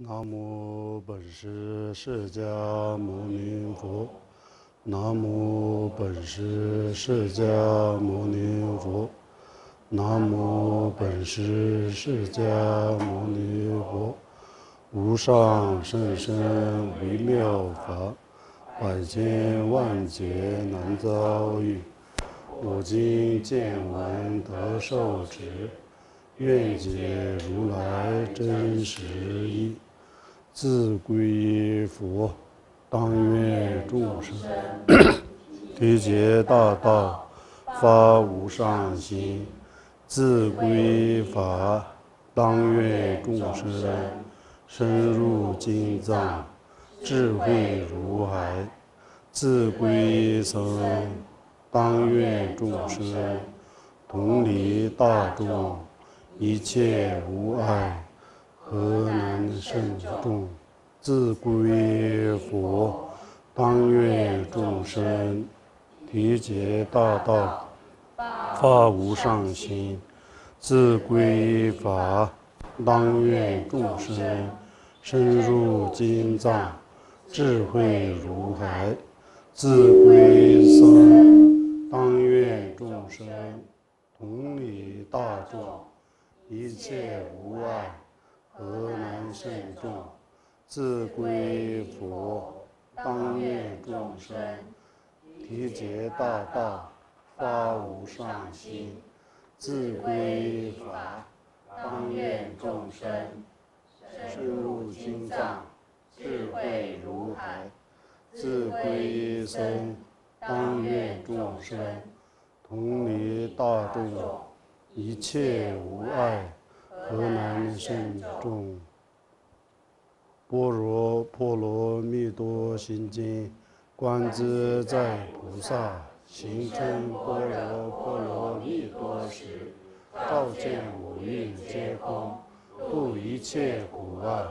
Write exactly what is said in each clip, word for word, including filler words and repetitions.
南无本师释迦牟尼佛。南无本师释迦牟尼佛。南无本师释迦牟尼佛。无上甚深微妙法，百千万劫难遭遇。我今见闻得受持，愿解如来真实义。自归依佛，当愿众生体解大道，发无上心；自归依法，当愿众生深入经藏，智慧如海；自归依僧，当愿众生同理大众，一切无碍，何难胜众？自归依佛，当愿众生体解大道，发无上心；自归依法，当愿众生深入经藏，智慧如海；自归依僧，当愿众生同理大众，一切无碍，何难胜众？自归依佛，当愿众生体解大道，发无上心；自归依法，当愿众生深入经藏，智慧如海；自归依僧，当愿众生同理大众，一切无碍，何难胜众？般若波罗蜜多心经，观自在菩萨行深般若波罗蜜多时，照见五蕴皆空，度一切苦厄。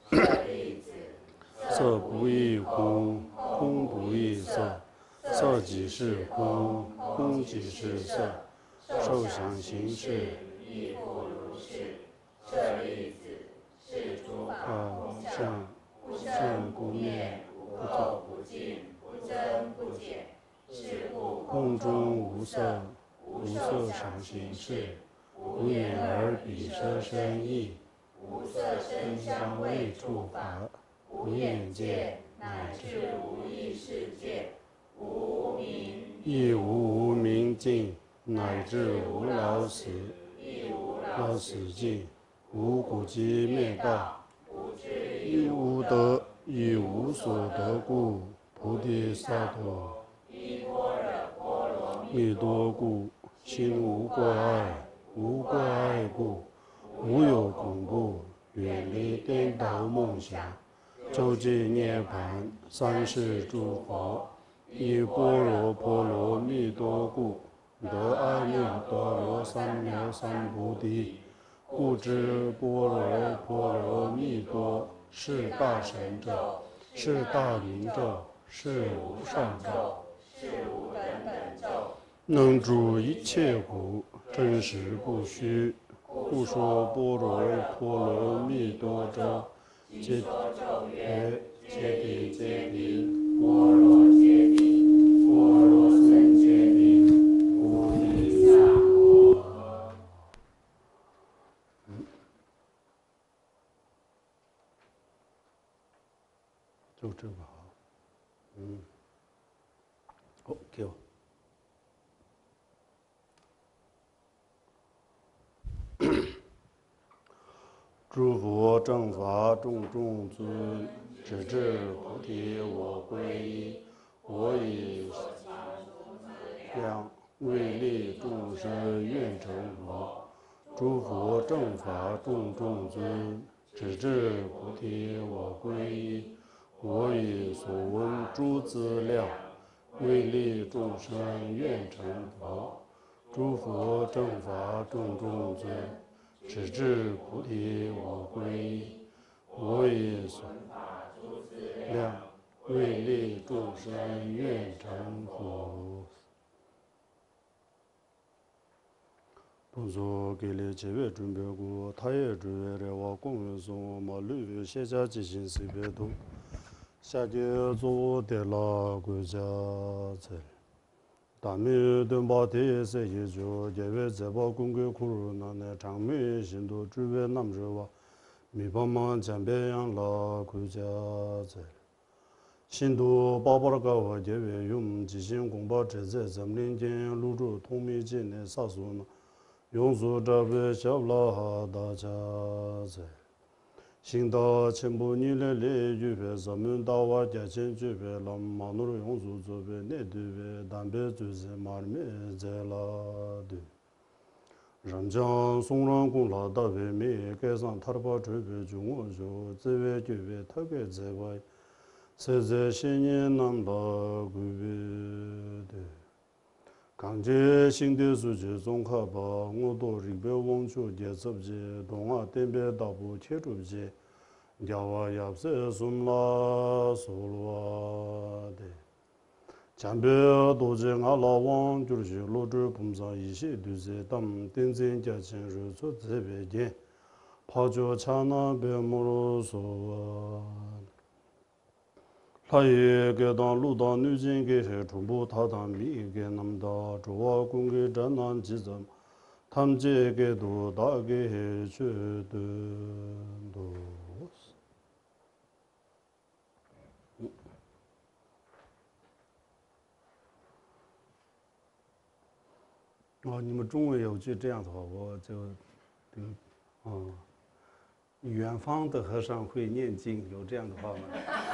色不异空，空不异色，色即是空，空即是色，受想行识亦复如是。舍利子，是诸法空相，不生不灭，不垢不净，不增不减。是故空中无色，无色想行识，无眼耳鼻舌身意，无色声香味触法，无眼界，乃至无意识界，无无明，亦无无明尽，乃至无老死，亦无老死尽，无苦集灭道，亦无得，亦无所得故，菩提萨埵依般若波罗蜜多故，心无挂碍，无挂碍故，无有恐怖，远离颠倒梦想，究竟涅槃。三世诸佛依般若波罗蜜多故，得阿耨多罗三藐三菩提。故知般若波罗蜜多是大神咒，是大明咒，是无上咒，是无等等咒，能住一切苦，真实不虚。故说般若波罗蜜多咒，皆曰揭谛揭谛，般若揭谛，般若僧揭谛，菩提萨埵。就这个好，嗯，好，给我。诸佛正法众众尊，直至菩提我归依。我以量为利众生愿成佛。诸佛正法众众尊，直至菩提我归依。我以所闻诸资料，为利众生愿成佛。诸佛正法众众尊，直至菩提我归依。我以所闻资料，为利众生愿成佛。 本所给了七月准备过，他也准备了我公园送马路写下进行随便读，下节做的了国家菜。大米炖把地塞一脚，因为这把公共苦路那那长米行动准备那么热哇，米帮忙江边养了国家菜。新都八八个我因为用机行公报直接咱们邻间入驻同米境内啥数呢？用数这边小了哈大家在，新到全部你来来预备，咱们到我家前准备了马路用数准备内对备，单边就是马面在了的。人家送人工老大外面盖上他的把准备就我说这边准备他给在外，现在新年南大规备的。刚才新的数据综合把我到日本网球电视机、东亚电边大部铁柱机，要啊要是送了收了的，前边都是俺老王就是老周碰上一些都是他们电子家庭入出这边的，跑就抢那边没了说。他也给当路当女性给还全部他当米给那么大，主要公给这南几针，他们这个都大给还去的都是。哦，你们中文有句这样的话，我就，嗯，哦，远方的和尚会念经，有这样的话吗？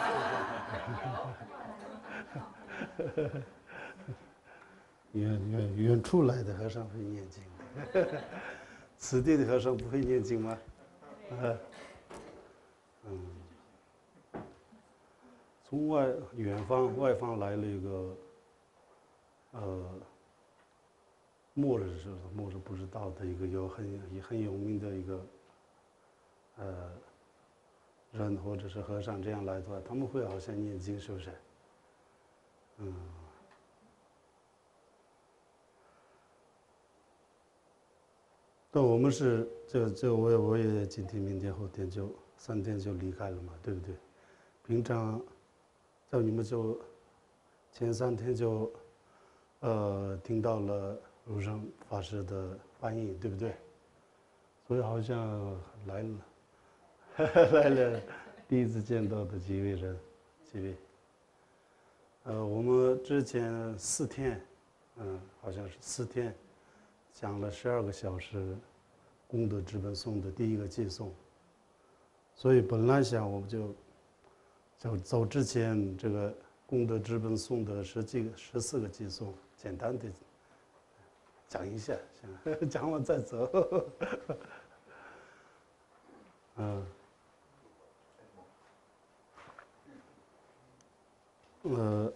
远远远处来的和尚会念经，此地的和尚不会念经吗？啊，嗯，从外远方外方来了一个，呃，末日是末日不知道的一个有很很有名的一个，呃，人或者是和尚这样来的话，他们会好像念经，是不是？嗯。那我们是这这我也我也今天明天后天就三天就离开了嘛，对不对？平常在你们就前三天就呃听到了如生法师的翻译，对不对？所以好像来了来了第一次见到的几位人，几位。呃，我们之前四天，嗯，好像是四天。讲了十二个小时，功德之本颂的第一个寄送，所以本来想我们就就走之前这个功德之本颂的十几个十四个寄送，简单的讲一下，讲完再走。嗯，呃。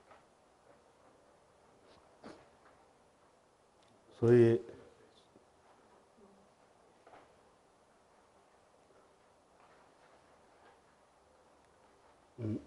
所以，嗯，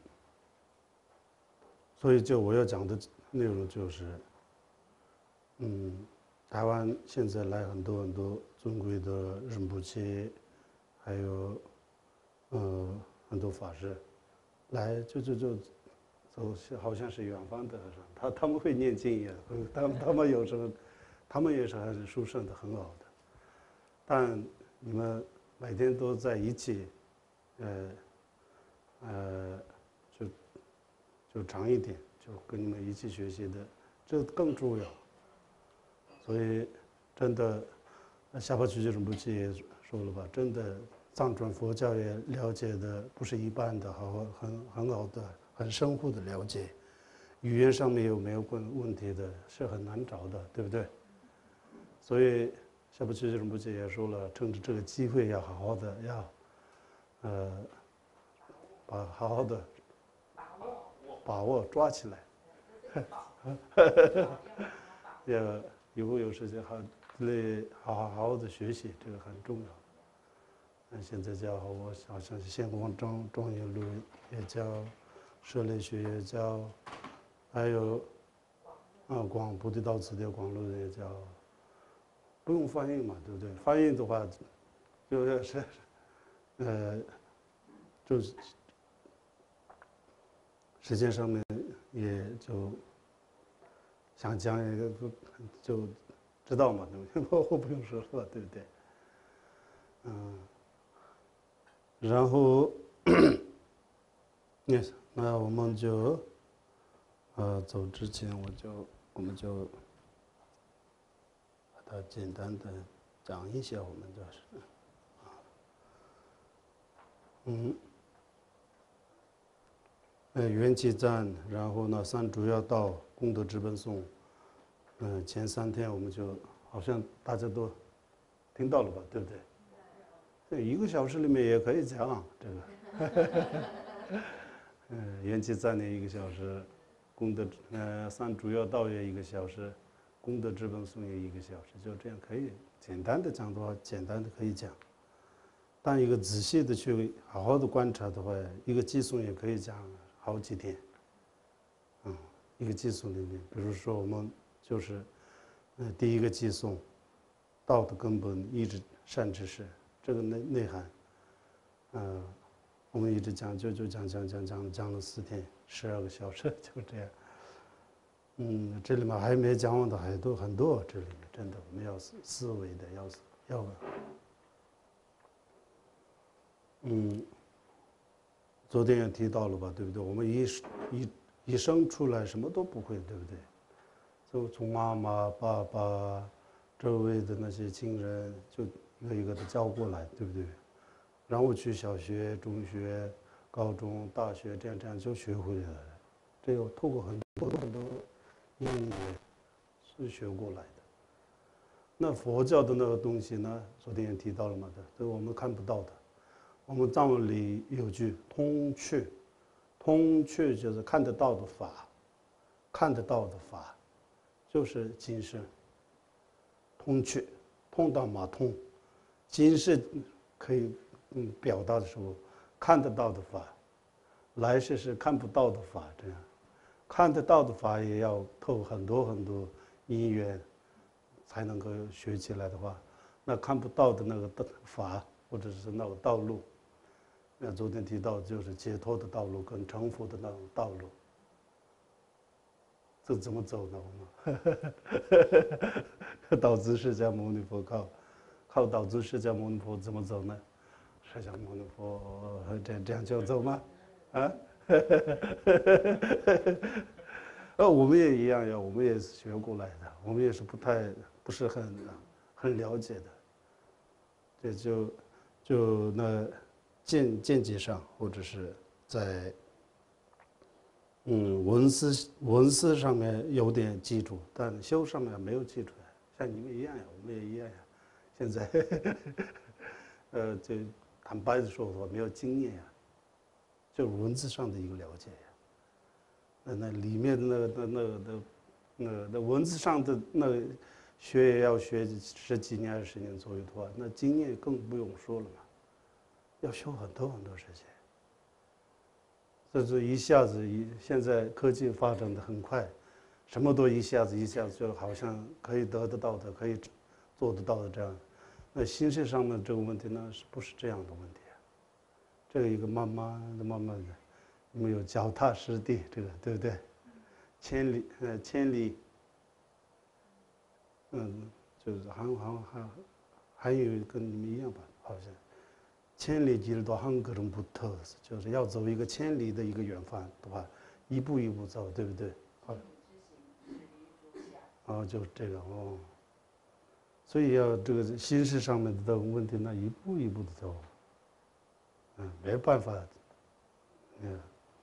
所以就我要讲的内容就是，嗯，台湾现在来很多很多尊贵的仁波切，还有，呃，很多法师，来就就就，走好像是远方的和尚，他他们会念经一样，他们他们有时候。他们也是很殊胜的，很好的，但你们每天都在一起，呃，呃，就就长一点，就跟你们一起学习的，这更重要。所以，真的，下巴曲仁波切也说了吧，真的藏传佛教也了解的不是一般的，好很很好的，很深厚的了解。语言上面有没有问问题的，是很难找的，对不对？所以，下巴曲仁波切也说了，趁着这个机会要好好的，要，呃，把好好的把握把握抓起来，要以后有时间好来好好好好的学习，这个很重要。那现在教我好像是现光庄庄严路也教，舍利学也教，还有啊广菩提道次第广路也教。 不用翻译嘛，对不对？翻译的话，就是，呃，就是时间上面也就想讲一个不就知道嘛，对不对？我不用说了，对不对？嗯，然后，那那我们就，呃，走之前我就我们就把它简单的讲一下，我们就是，嗯，呃，缘起赞，然后呢，三主要道，功德之本颂，嗯，前三天我们就好像大家都听到了吧，对不对？对，一个小时里面也可以讲这个。嗯，缘起赞念一个小时，功德呃三主要道业一个小时，功德之本颂业一个小时，就这样可以简单的讲的话，简单的可以讲。但一个仔细的去好好的观察的话，一个寄颂也可以讲好几天。嗯，一个寄颂里面，比如说我们就是，呃，第一个寄颂，道的根本一直善知识，这个内内涵，呃，我们一直讲就就讲讲讲讲讲了四天，十二个小时，就这样。嗯，这里面还没讲完的很多很多，这里面真的我们要思思维的，要要，嗯，昨天也提到了吧，对不对？我们一一一生出来什么都不会，对不对？就从妈妈、爸爸、周围的那些亲人，就一个一个的教过来，对不对？然后去小学、中学、高中、大学，这样这样就学会了。这个透过很多很多因缘是学过来的。那佛教的那个东西呢？昨天也提到了嘛的，这个我们看不到的。我们藏文里有句通趣，通趣就是看得到的法，看得到的法，就是今世。通趣，通到马通，今世可以嗯表达的时候，看得到的法，来世是看不到的法，这样，看得到的法也要透很多很多因缘，才能够学起来的话，那看不到的那个法或者是那个道路。那昨天提到就是解脱的道路跟成佛的那种道路，这怎么走呢？我们导致释迦牟尼佛靠靠导致释迦牟尼佛怎么走呢？释迦牟尼佛这样这样就走吗？啊？呃，我们也一样呀，我们也是学过来的，我们也是不太不是很很了解的，这就就那。见见解上，或者是在嗯文思文思上面有点基础，但修上面没有基础，像你们一样呀，我们也一样呀。现在，呃，就坦白的说，我没有经验呀，就文字上的一个了解呀。那那里面的那个那那那那那文字上的那学也要学十几年二十年左右的话，那经验更不用说了嘛。要修很多很多事情，这是一下子一现在科技发展的很快，什么都一下子一下子就好像可以得得到的，可以做得到的这样。那心事上面这个问题呢，是不是这样的问题啊？这个一个慢慢的、慢慢的，我们有脚踏实地，这个对不对？千里呃千里，嗯，就是还还还还有跟你们一样吧，好像。千里길도한 걸음부터，就是要走一个千里的一个远方的话，一步一步走，对不对？啊，啊，就是这个哦。所以要这个心事上面的这种问题呢，一步一步的走，嗯，没办法，嗯。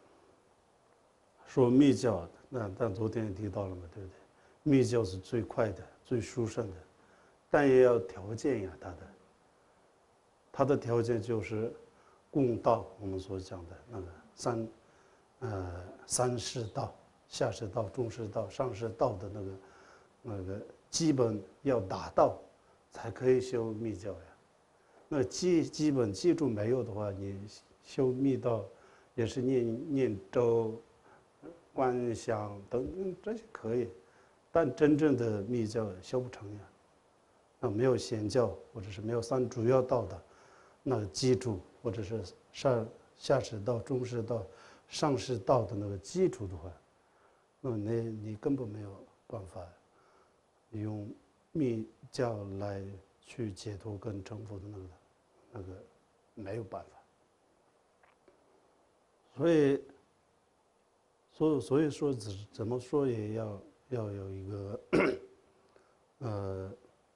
说密教，那但昨天也提到了嘛，对不对？密教是最快的、最殊胜的，但也要条件呀，它的。它的条件就是共道，我们所讲的那个三，呃，三世道、下世道、中世道、上世道的那个那个基本要达到，才可以修密教呀。那基基本记住没有的话，你修密道也是念念咒、观想等这些可以，但真正的密教修不成呀。 那没有显教或者是没有三主要道的那个基础，或者是上下士道、中士道、上士道的那个基础的话，那么你你根本没有办法用密教来去解脱跟成佛的那个那个没有办法。所以，所以所以说怎怎么说也要要有一个呃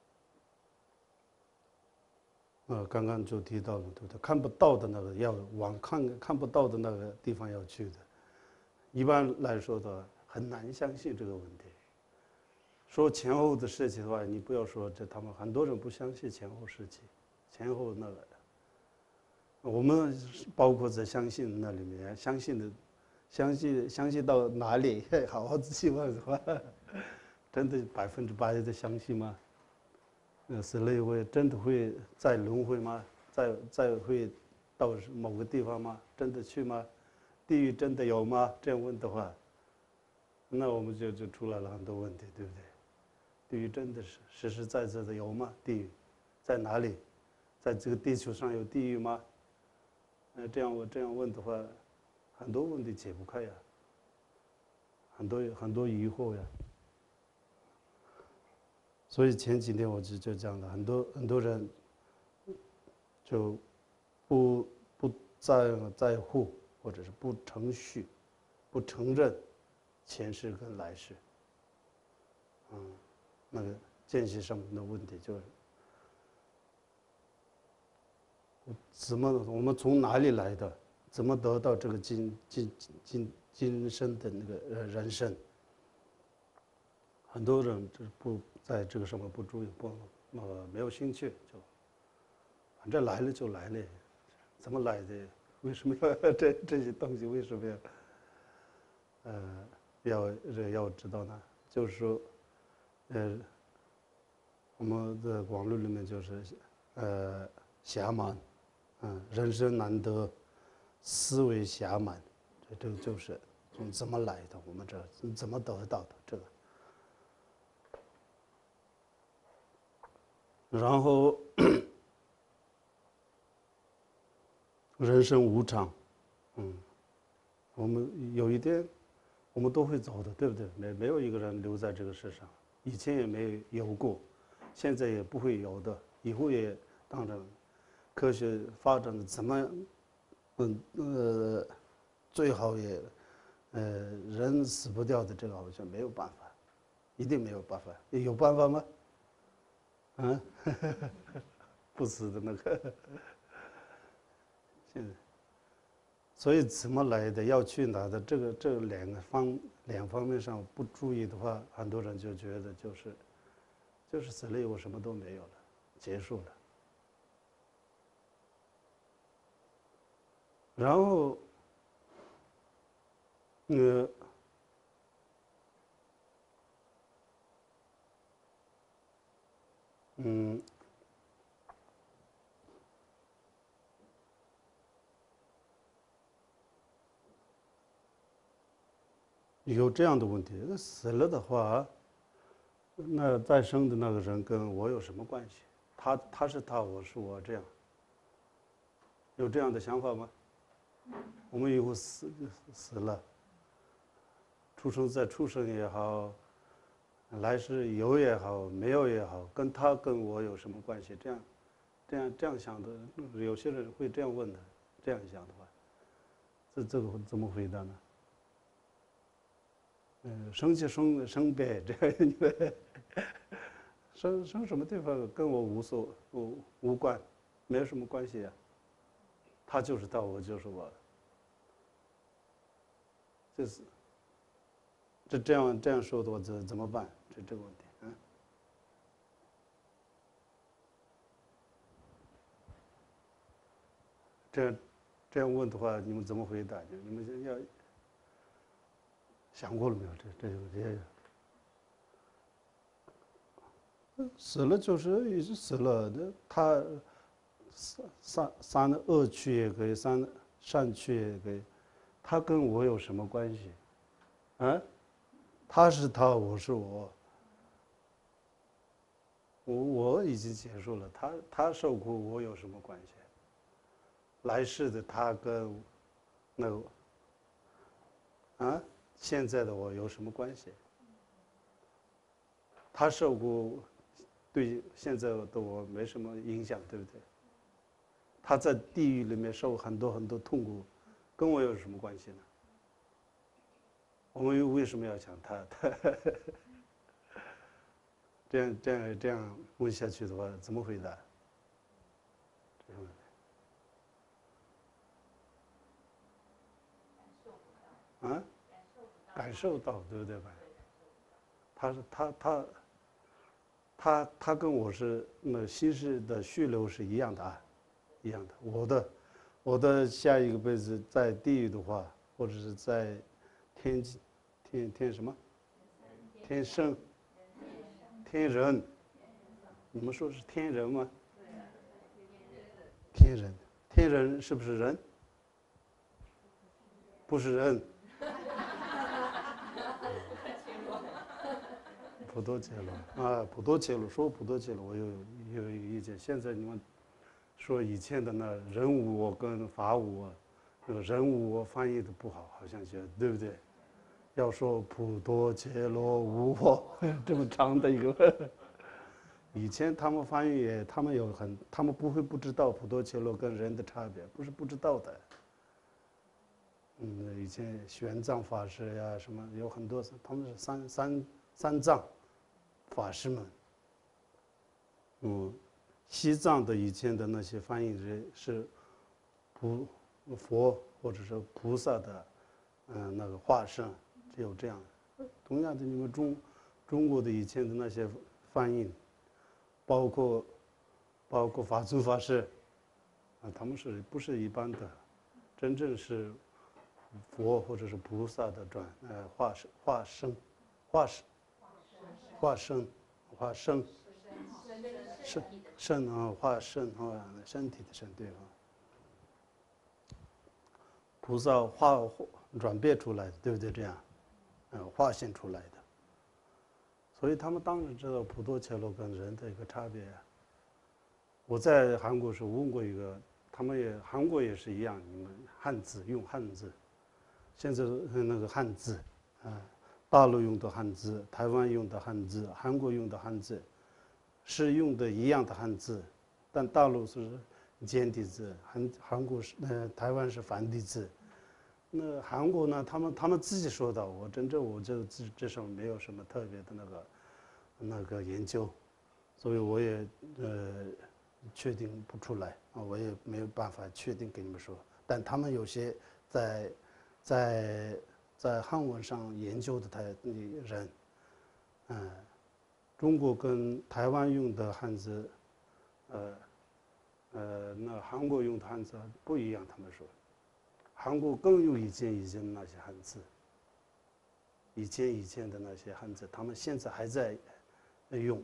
呃，刚刚就提到了，对不对？看不到的那个要往看看不到的那个地方要去的。一般来说的话，很难相信这个问题。说前后的事情的话，你不要说这他们很多人不相信前后事情，前后那个，我们包括在相信那里面，相信的，相信相信到哪里，好好仔细问的话，真的百分之百的相信吗？呃，死了以后真的会再轮回吗？再再会到某个地方吗？真的去吗？地狱真的有吗？这样问的话，那我们就就出来了很多问题，对不对？地狱真的是实实在在的有吗？地狱在哪里？在这个地球上有地狱吗？呃，这样我这样问的话，很多问题解不开呀，很多很多疑惑呀。所以前几天我就就讲了，很多很多人就不不在在乎，或者是不承续，不承认前世跟来世。嗯，那个见习上的问题就是，怎么我们从哪里来的？怎么得到这个今今今今生的那个呃人生？很多人就不在这个上面不注意，不呃没有兴趣，就反正来了就来了，怎么来的？为什么要这这些东西？为什么要呃要要知道呢？就是说，呃，我们的网络里面就是呃暇满，嗯，人生难得，思维暇满，这这个就是从怎么来的？我们这怎么得到的这个？然后人生无常，嗯，我们有一天我们都会走的，对不对？没没有一个人留在这个世上，以前也没有过，现在也不会有的，以后也当然，科学发展的怎么，嗯呃，最好也，呃，人死不掉的这个好像没有办法，一定没有办法，有办法吗？嗯，不死的那个，现在。所以怎么来的，要去哪的，这个这两个方两方面上不注意的话，很多人就觉得就是，就是死了以后什么都没有了，结束了。然后，呃，嗯，有这样的问题，那死了的话，那再生的那个人跟我有什么关系？他他是他，我是我，这样有这样的想法吗？我们以后死死了，出生再出生也好，来世有也好，没有也好，跟他跟我有什么关系？这样，这样这样想的，有些人会这样问的，这样想的话，这这个怎么回答呢？嗯，生就生生呗，这个生生什么地方跟我无所无无关，没有什么关系啊。他就是他，我就是我，这是这这样这样说的话，怎怎么办？这这个问题，嗯，这样这样问的话，你们怎么回答？你们要想过了没有？这这个这死了就是已经死了，那他三三三恶趣也可以，三善趣也可以，他跟我有什么关系？啊？他是他，我是我， 我我已经结束了，他他受苦，我有什么关系？来世的他跟那个啊，现在的我有什么关系？他受苦，对现在的我没什么影响，对不对？他在地狱里面受很多很多痛苦，跟我有什么关系呢？我们为什么要想他？他这样这样这样问下去的话，怎么回答？啊，感受到，对不对吧？他是他他他他跟我是那心事的续流是一样的啊，一样的。我的我的下一个辈子在地狱的话，或者是在天天天什么天生天人，你们说是天人吗？天人，天人是不是人？不是人。普陀伽罗啊，普陀伽罗说普陀伽罗，我有有意见。现在你们说以前的那人无我跟法无我，那个人无我翻译的不好，好像觉得对不对？要说普陀伽罗无我这么长的一个，以前他们翻译也，他们有很，他们不会不知道普陀伽罗跟人的差别，不是不知道的。嗯，以前玄奘法师呀，什么有很多，他们是三三三藏法师们。嗯，西藏的以前的那些翻译人是菩佛或者是菩萨的，嗯，那个化身，只有这样。同样的，你们中中国的以前的那些翻译，包括包括法尊法师，啊，他们是不是一般的，真正是佛或者是菩萨的转呃化身化身化身化身化身身身啊化身啊身体的身对吧？菩萨化转变出来的，对不对？这样，嗯，化现出来的。所以他们当然知道普陀伽罗跟人的一个差别。我在韩国时候问过一个，他们也韩国也是一样，你们汉字用汉字，现在那个汉字啊，大陆用的汉字，台湾用的汉字，韩国用的汉字，是用的一样的汉字，但大陆是简体字，韩韩国是呃台湾是繁体字。那韩国呢，他们他们自己说的，我真正我这这这上没有什么特别的那个那个研究，所以我也呃确定不出来啊，我也没有办法确定给你们说。但他们有些在在在汉文上研究的台人，嗯，中国跟台湾用的汉字，呃呃，那韩国用的汉字不一样，他们说。韩国更用以前以前的那些汉字，以前以前的那些汉字，他们现在还在用。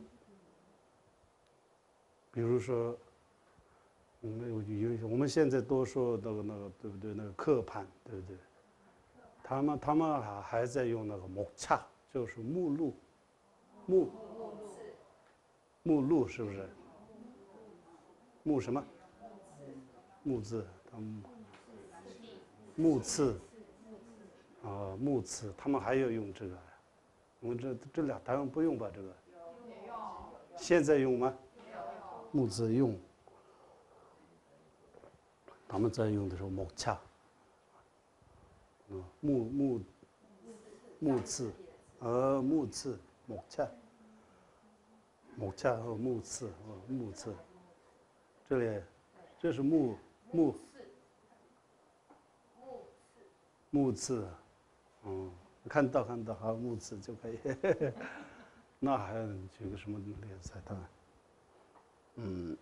比如说，嗯，有有我们现在多说那个那个对不对？那个刻盘对不对？他们他们还还在用那个木恰，就是目录，目目录是不是？目什么？目字，他们目次。啊，木刺，他们还要用这个，我们这这俩台湾不用吧？这个现在用吗？木刺用，他们在用的时候木恰，嗯，木木木刺，呃，木刺木恰，木恰和木刺，哦，木刺，这里这是木木木刺，嗯，看到看到，好木刺就可以。那还有举个什么联赛？他，嗯，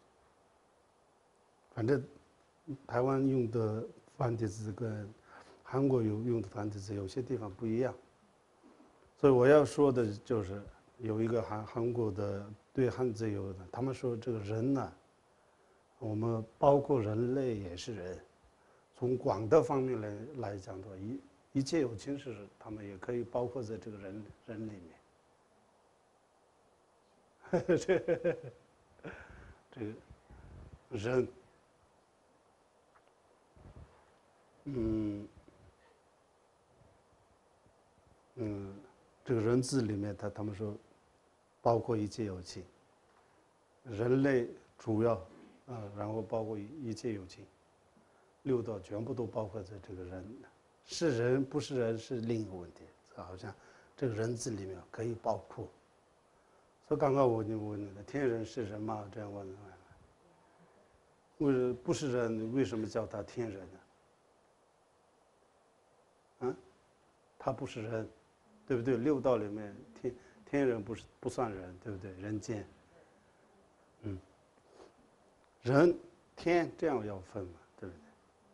反正台湾用的繁体字跟韩国有用的繁体字有些地方不一样，所以我要说的就是有一个韩韩国的对汉字有的，他们说这个人呢、啊，我们包括人类也是人，从广的方面来来讲的话，一一切有情是他们也可以包括在这个人人里面。 这这个人，嗯嗯，这个人字里面，他他们说包括一切有情，人类主要啊，然后包括一切有情，六道全部都包括在这个人，是人不是人是另一个问题，好像这个人字里面可以包括。所以刚刚我就问那个天人是人吗？这样问，为不是人，为什么叫他天人呢？嗯，他不是人，对不对？六道里面天天人不是不算人，对不对？人间，嗯，人天这样要分嘛，对不对？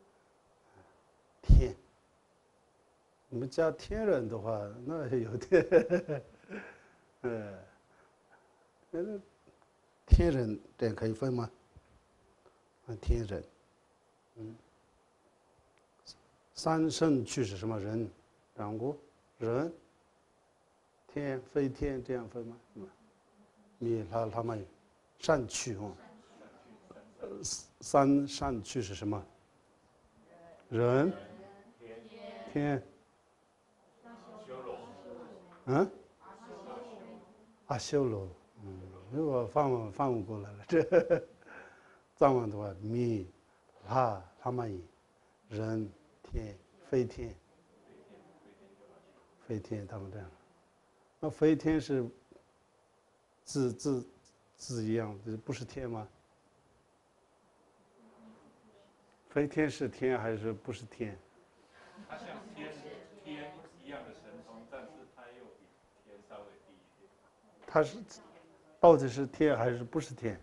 天，你们加天人的话，那有点，呃，那天人这样可以分吗？啊，天人，嗯，三圣去是什么人？讲过人、天、非天这样分吗？你他他们善趣哦，三善趣是什么？人、天，嗯，阿修罗，嗯，如果放放过来了，这藏文的话，弥、哈、他们人、天、非天、非天，他们这样。那非天是字字字一样，不是天吗？非天是天还是不是天？ 它像天天一样的神通，但是它又比天稍微低一点。 它是到底是天还是不是天？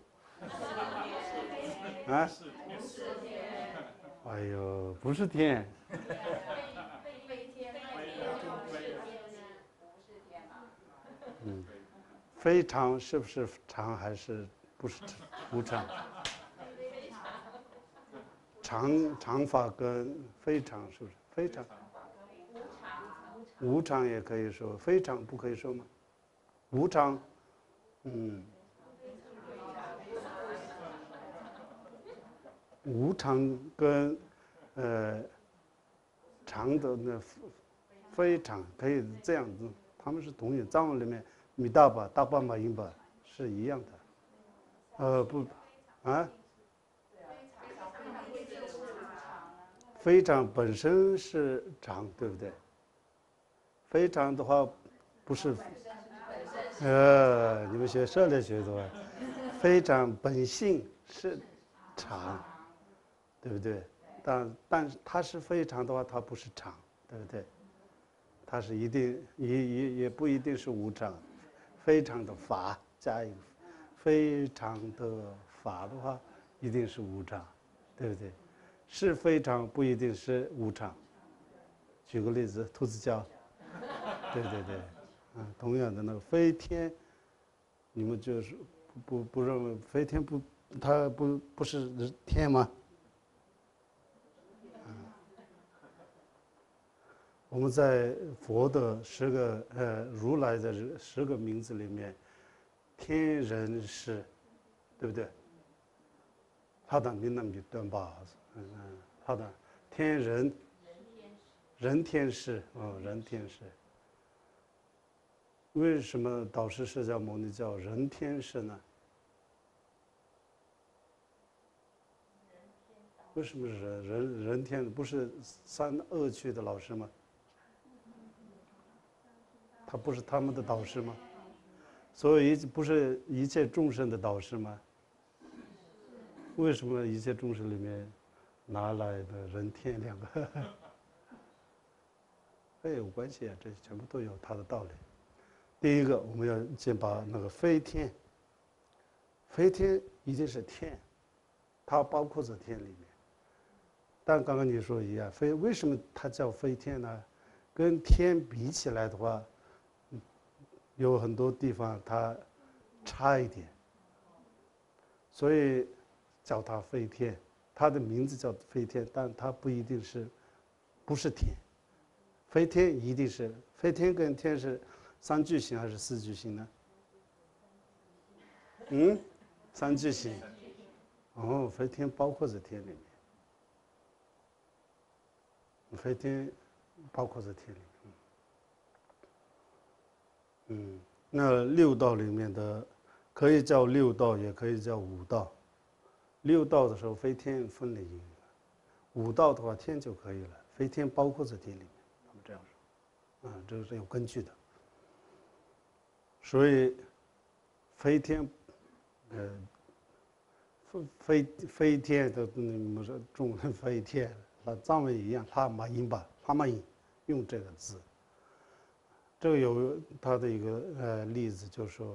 啊？ 是天。 哎呦，不是天。 非天非天就是天呢，不是天嘛？ 嗯，非常是不是常还是不是无常？常常法跟非常是不是？非常无常也可以说，非常不可以说吗？无常，嗯，无常跟呃常的那非常可以这样子，他们是同义，藏文里面米大巴、大巴马音巴是一样的。呃不，啊，非常本身是常，对不对？非常的话，不是，呃，你们学社类学的话，非常本性是常，对不对？但但是它是非常的话，它不是常，对不对？它是一定也也也不一定是无常，非常的法加一个非常的法的话，一定是无常，对不对？是非常不一定是无常。举个例子，兔子叫，对对对，嗯，同样的那个飞天，你们就是不不不认为飞天不，它不不是天吗？嗯，我们在佛的十个呃如来的十个名字里面，天人是，对不对？他的名字比端吧，嗯嗯，他的天人。人天师，哦，人天师。为什么导师释迦牟尼叫人天师呢？为什么是人人人天？不是三恶趣的老师吗？他不是他们的导师吗？所以不是一切众生的导师吗？为什么一切众生里面拿来的人天两个？这有关系啊，这全部都有它的道理。第一个，我们要先把那个飞天，飞天一定是天，它包括在天里面。但刚刚你说一样，飞为什么它叫飞天呢？跟天比起来的话，有很多地方它差一点，所以叫它飞天。它的名字叫飞天，但它不一定是，不是天。飞天一定是飞天跟天是三句型还是四句型呢？ 嗯，三句行。哦，飞天包括在天里面，飞天包括在天里面。嗯，那六道里面的，可以叫六道，也可以叫五道。六道的时候，飞天分离；五道的话，天就可以了，飞天包括在天里面。他们这样说，啊、嗯，这个是有根据的。所以，飞天，呃，飞飞天的，你们说中文飞天，和藏文一样，拉玛音吧，拉玛音用这个字。这个有他的一个呃例子，就是说，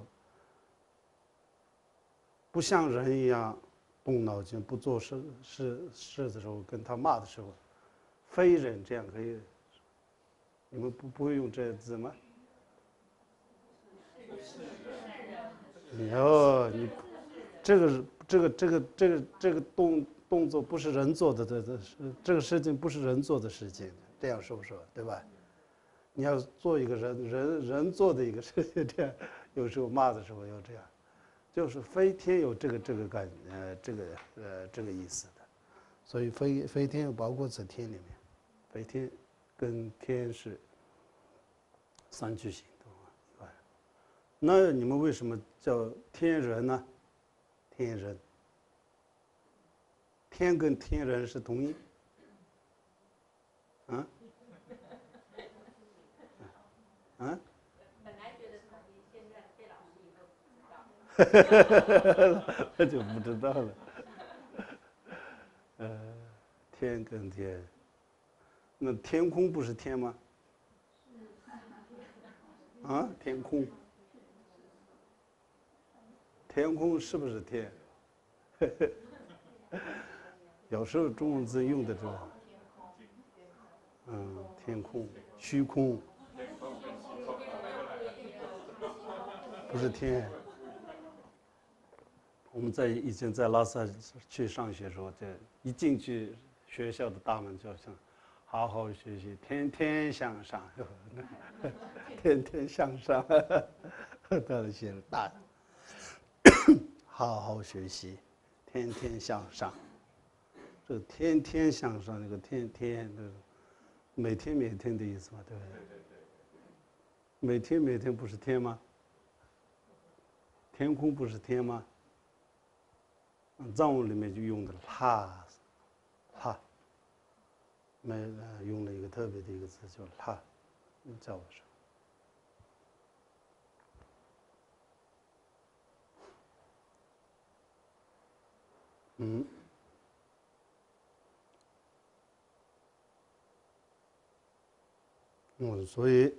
不像人一样动脑筋，不做事事事的时候，跟他骂的时候，非人这样可以。你们不不会用这个字吗？你要你这个这个这个这个这个动动作不是人做的，这这这个事情不是人做的事情，这样说不说？对吧？你要做一个人人人做的一个事情，这样有时候骂的时候要这样，就是飞天有这个这个感呃这个呃这个意思的，所以飞飞天包括在天里面，飞天跟天是三句行动啊。那你们为什么叫天人呢？天人，天跟天人是同义，啊？啊？ 本来觉得统一，现在被老师以后不知道。 那就不知道了。呃，天跟天，那天空不是天吗？啊，天空，天空是不是天？有时候中文字用的这个，嗯，天空、虚空，不是天。我们在以前在拉萨去上学的时候，这一进去学校的大门就像好好学习，天天向上，天天向上，他的写的大，好好学习，天天向上。这天天向上，那个天天，那个每天每天的意思嘛，对不对？每天每天不是天吗？天空不是天吗？藏文里面就用的拉，拉，没呃用了一个特别的一个词叫拉，叫我说。嗯。嗯，所以，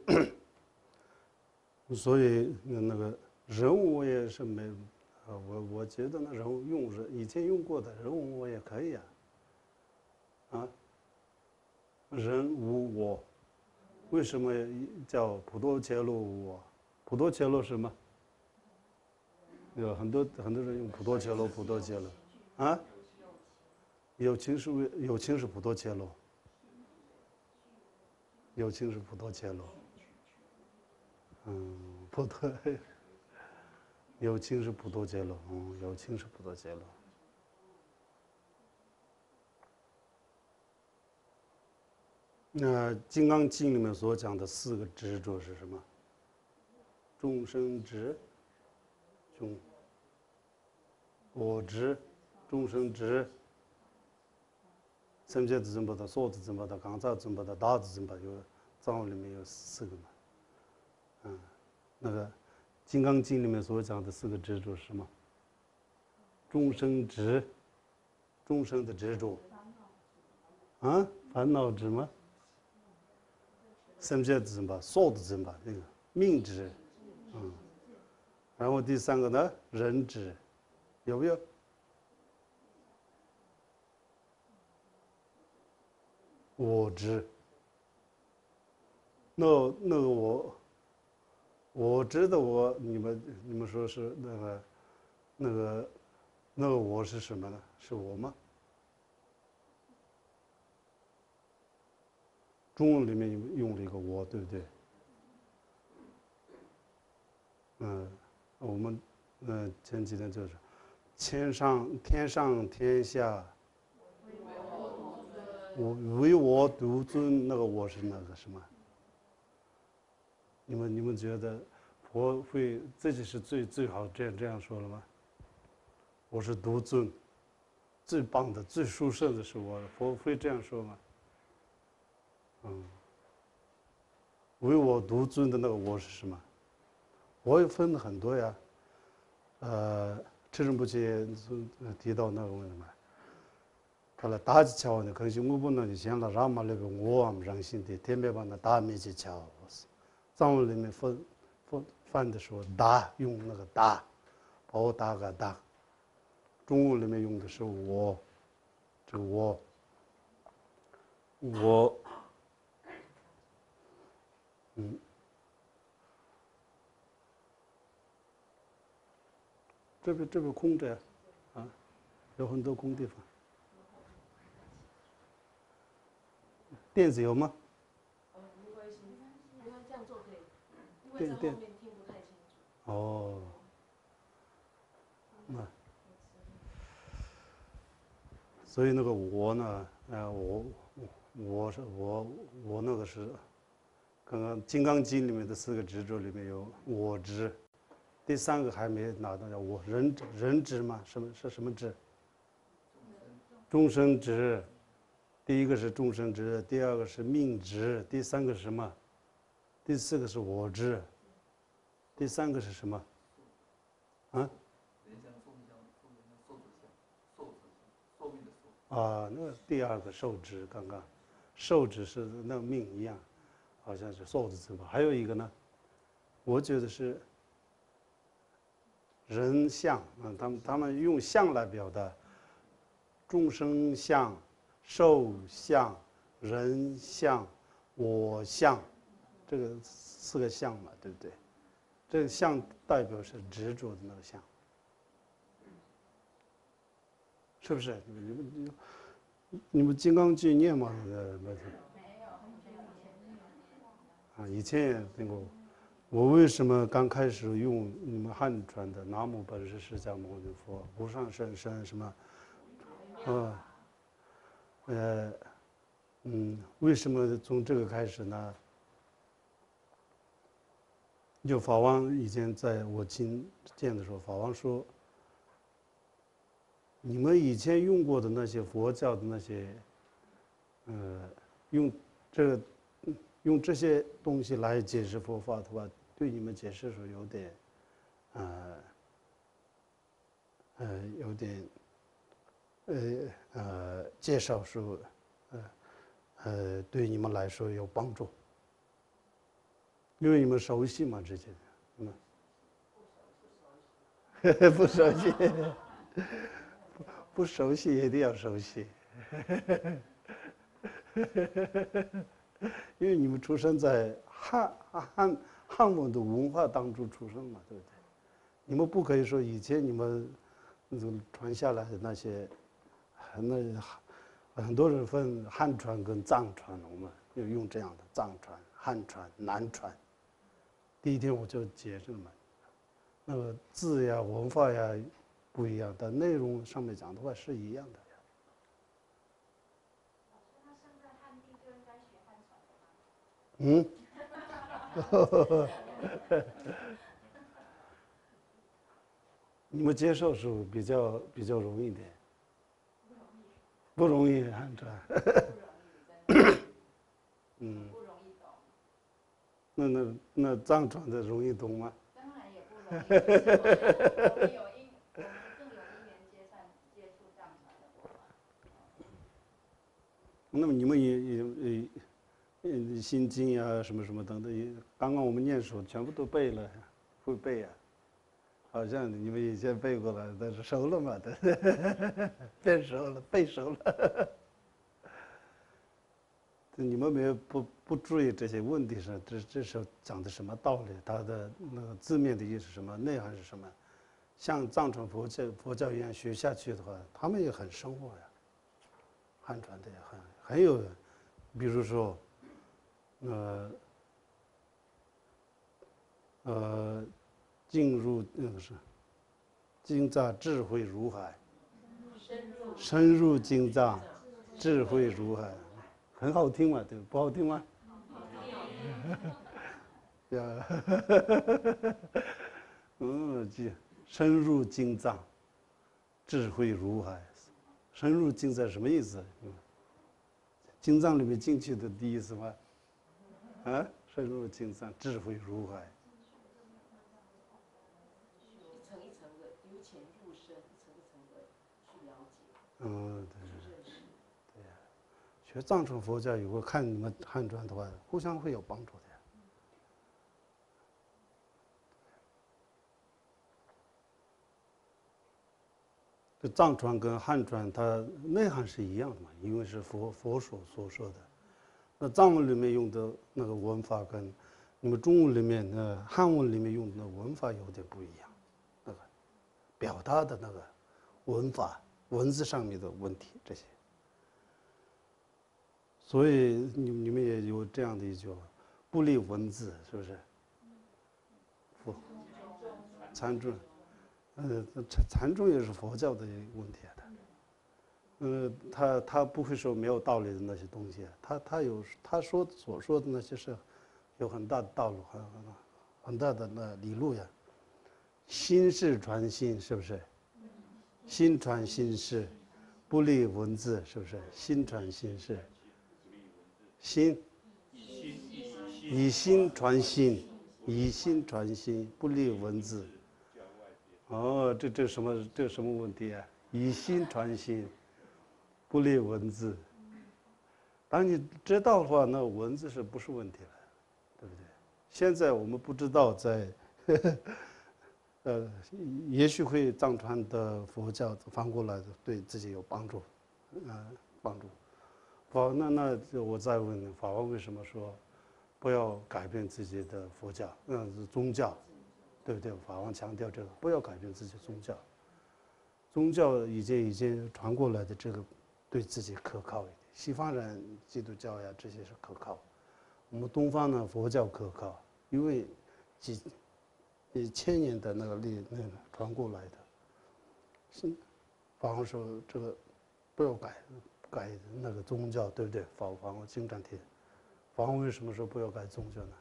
所以那个人物我也是没，啊，我我觉得那人物用人以前用过的人物我也可以啊，啊，人无我，为什么叫普多揭露无我？普多揭露是什么？有很多很多人用普多揭露，普多揭露，啊，有情是为有情是普多揭露，有情是普多揭露。嗯，普多，有情是普多揭露，嗯，有情是普多揭露。那《金刚经》里面所讲的四个执着是什么？众生执，众，我执，众生执，三界子尊巴的、梭子尊巴的、刚萨尊巴的、大子尊巴，有藏文里面有四个嘛。嗯，那个《金刚经》里面所讲的四个执着是什么？众生执，众生的执着。啊，烦恼执吗？三界子尊巴、梭子尊巴那个命执，嗯。然后第三个呢，人执，有没有？我执。那那个我，我知道我，你们你们说是那个，那个，那个我是什么呢？是我吗？中文里面用了一个我，对不对？嗯，我们嗯、呃，前几天就是天上天上天下，我唯我独尊，那个我是那个什么？你们你们觉得佛会自己是最最好这样这样说了吗？我是独尊，最棒的、最殊胜的是我，佛会这样说吗？嗯，唯我独尊的那个我是什么？我也分了很多呀。呃，赤仁波切提到那个问题嘛，他说大吉桥呢，可是我不能像那让嘛那个我啊，让心的天边把那大面积桥，藏文里面分分翻的时候大用那个大，把我大个大，中文里面用的是我，这个我，我，嗯。这边这边空着，啊，有很多空地方。垫子有吗？ 呃，没关系，你看这样做可以，因为垫垫在后面听不太清楚。 哦，那，所以那个我呢，呃，我我是我我那个是，刚刚《金刚经》里面的四个执着里面有我执。第三个还没拿到，叫我人人执嘛？什么是什么执？众生执。第一个是众生执，第二个是命执，第三个是什么？第四个是我执，第三个是什么？啊？啊，那第二个受执，刚刚受执是那命一样，好像是受的字吧？还有一个呢，我觉得是。人相啊，他们他们用相来表达，众生相、受相、人相、我相，这个四个相嘛，对不对？这个相代表是执着的那个相，是不是？你们你们你们你们《金刚经》念吗？呃，没有，啊，以前也听过。我为什么刚开始用你们汉传的“南无本师释迦牟尼佛”、“无上甚深”什么，啊，呃，嗯，为什么从这个开始呢？就法王以前在我亲见的时候，法王说：“你们以前用过的那些佛教的那些，呃，用这个用这些东西来解释佛法的话。”对你们解释的时候有点，呃，呃，有点，呃呃，介绍说，呃呃，对你们来说有帮助，因为你们熟悉嘛，这些，嗯，不熟悉，不不熟悉一定要熟悉，因为你们出生在汉汉。汉文的文化当中出生嘛，对不对？你们不可以说以前你们那种传下来的那些，那很多人分汉传跟藏传，我们就用这样的藏传、汉传、南传。第一天我就解释了嘛，那个字呀、文化呀不一样，但内容上面讲的话是一样的呀。 老师，那生在汉地就应该学汉传的吗？ 嗯。你们接受是比较比较容易点，不容易汉传。嗯。 不容易懂。 那那那藏传的容易懂吗？ 当然也不容易。我们有因，我们更有因缘接上接触藏传的佛法。 那么你们也也也。嗯，心经呀，什么什么等等，刚刚我们念书全部都背了，会背啊，好像你们以前背过了，但是熟了嘛，对，变熟了，背熟了。你们没有不不注意这些问题上，这这是讲的什么道理？它的那个字面的意思是什么，内涵是什么？像藏传佛教佛教一样学下去的话，他们也很生活呀，汉传的也很很有，比如说。呃，呃，进入那个是经藏，智慧如海。 深入深入经藏，智慧如海，很好听嘛，对，不好听吗？呀，嗯，这深入经藏，智慧如海。深入经藏什么意思？嗯，经藏里面进去的第一什么？啊，深入经藏，智慧如海。 一层一层的由浅入深，一层一层的去了解。 嗯，对对对呀，学藏传佛教，有个看你们汉传的话，互相会有帮助的。这藏传跟汉传它内涵是一样的嘛，因为是佛佛所所说的。那藏文里面用的那个文法跟你们中文里面的汉文里面用的文法有点不一样，那个表达的那个文法文字上面的问题这些。所以你你们也有这样的一句话，不立文字，是不是？佛禅宗。呃，禅禅宗也是佛教的问题啊，它，呃，他他不会说没有道理的那些东西，他他有他说所说的那些是，有很大的道路，很很很大的那理路呀。心事传心，是不是？心传心事，不立文字，是不是？心传心事，心以心传心，以心传心，不立文字。哦，这这什么这什么问题啊？以心传心，不立文字。当你知道的话，那文字是不是问题了，对不对？现在我们不知道在，呵呵呃，也许会藏传的佛教翻过来的，对自己有帮助，呃，帮助。好，那那我再问法王为什么说不要改变自己的佛教，嗯，宗教？对不对？法王强调这个，不要改变自己宗教。宗教已经已经传过来的这个，对自己可靠一点。西方人基督教呀这些是可靠，我们东方呢佛教可靠，因为几几千年的那个历那个传过来的。是，法王说这个不要改改那个宗教，对不对？法法王经常提，法王为什么说不要改宗教呢？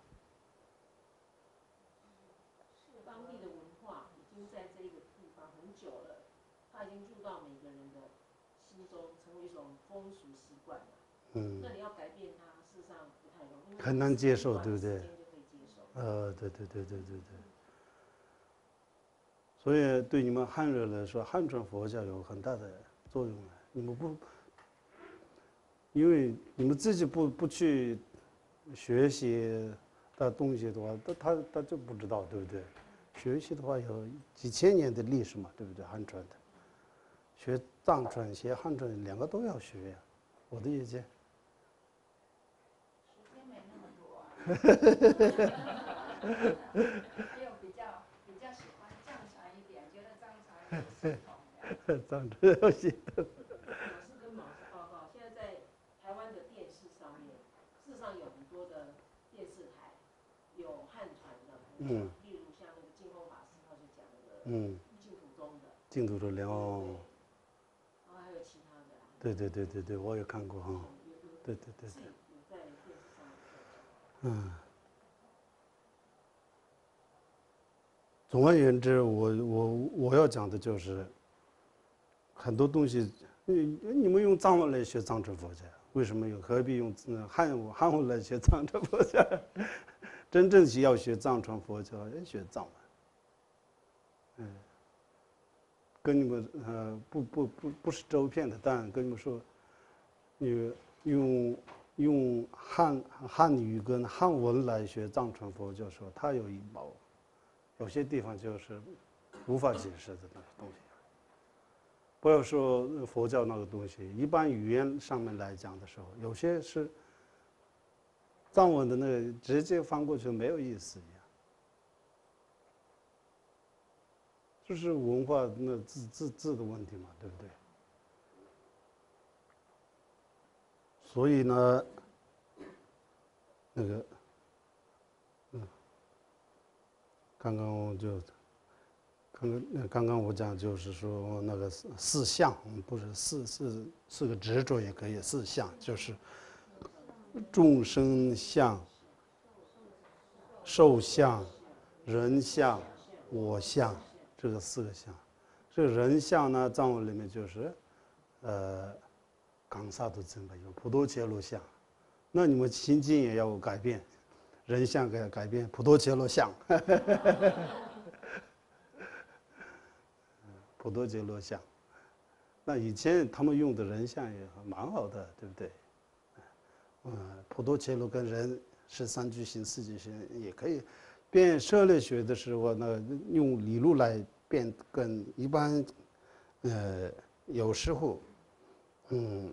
当地的文化已经在这个地方很久了，它已经入到每个人的心中，成为一种风俗习惯了。嗯。那你要改变它，事实上不太容易。 很难接受，对不对？ 时间就可以接受。 呃，对对对对对对。所以对你们汉人来说，汉传佛教有很大的作用啊。你们不，因为你们自己不不去学习的东西的话，他他他就不知道，对不对？学习的话有几千年的历史嘛，对不对？汉传的，学藏传、学汉传，两个都要学呀。我的意见。 时间没那么多啊。还有比较比较喜欢藏传一点，觉得藏传有系统。 藏传要系统。 老师跟老师报告，现在在台湾的电视上面，事实上有很多的电视台有汉传的，嗯，例如像那个净空法师他就讲那个，嗯，净土宗的，净土宗的哦，然后还有其他的啦。对对对对对，我也看过哈。对对对对。有在电视上。嗯。总而言之，我我我要讲的就是，很多东西，你你们用藏文来学藏传佛教，为什么用何必用汉文汉文来学藏传佛教？真正需要学藏传佛教，要学藏文。嗯，跟你们呃不不不不是周遍的，但跟你们说，你用用汉汉语跟汉文来学藏传佛教的时候，它有一毛。有些地方就是无法解释的那个东西，不要说佛教那个东西，一般语言上面来讲的时候，有些是藏文的那个直接翻过去没有意思一样，就是文化那字字字的问题嘛，对不对？所以呢，那个。刚刚我就刚刚刚刚我讲就是说那个四四相，不是四四四个执着也可以，四相就是众生相、受相、人相、我相，这个四个相。这个人相呢，藏文里面就是，呃，冈萨都真没有普多伽罗相。那你们心境也要改变，人相给改变，普多伽罗相。普多伽罗相，那以前他们用的人相也蛮好的，对不对？嗯，普多伽罗跟人是三具性、四具性，也可以变舍利学的时候，那用理路来变，跟一般，呃，有时候，嗯，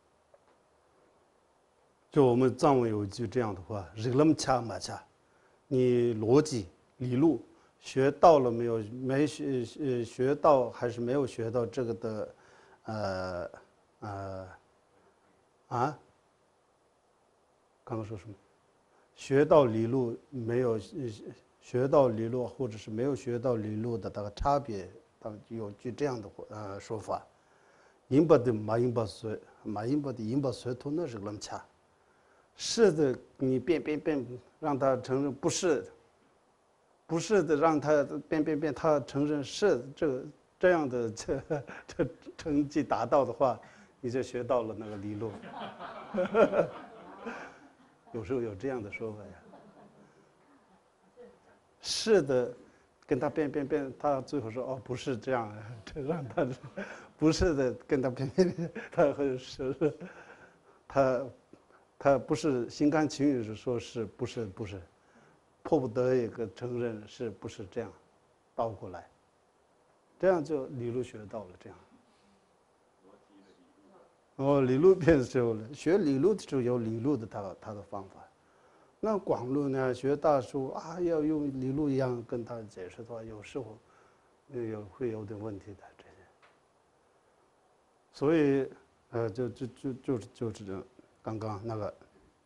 就我们藏文有一句这样的话：“日楞恰马恰”，你逻辑理路。学到了没有？没学呃学到还是没有学到这个的，呃呃啊？刚刚说什么？学到理路没有？学到理路或者是没有学到理路的这个差别，当有句这样的呃说法：因巴的马因巴随，马因巴的因巴随图那是楞恰。是的，你变变变，让他承认不是。不是的，让他变变变，他承认是这个这样的这这成绩达到的话，你就学到了那个理路。有时候有这样的说法呀。是的，跟他变变变，他最后说哦不是这样，这让他不是的，跟他变变变，他会说是，他他不是心甘情愿说是不是不是。迫不得已个承认是不是这样，倒过来，这样就理路学到了这样。哦，理路变时候了，学理路的时候有理路的他他的方法，那广路呢，学大书啊，要用理路一样跟他解释的话，有时候有会有点问题的这些。所以呃，就就就就是就是这刚刚那个，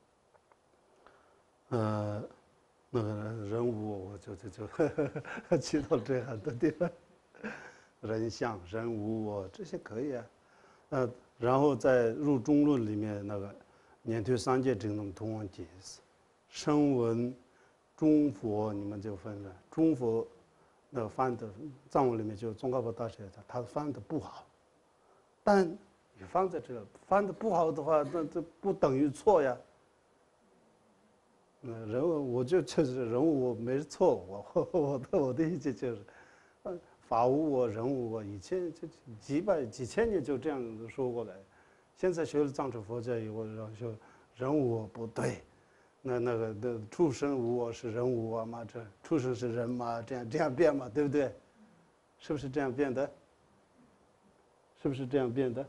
呃。那个人物，我就就就去到这很多地方，人相、人无我这些可以啊，呃，然后在入中论里面那个念推三界真能通往解释，声闻、中佛你们就分了，中佛那翻的藏文里面就宗喀巴大学他翻的不好，但你放在这翻的不好的话，那这不等于错呀。嗯，人物我就确实人物我没错，我我的我的意见就是，呃，法无我，人无我，以前就几百几千年就这样说过来，现在学了藏传佛教以后，然后说人无我不对，那那个那畜生无我是人无我嘛，这畜生是人嘛，这样这样变嘛，对不对？是不是这样变的？是不是这样变的？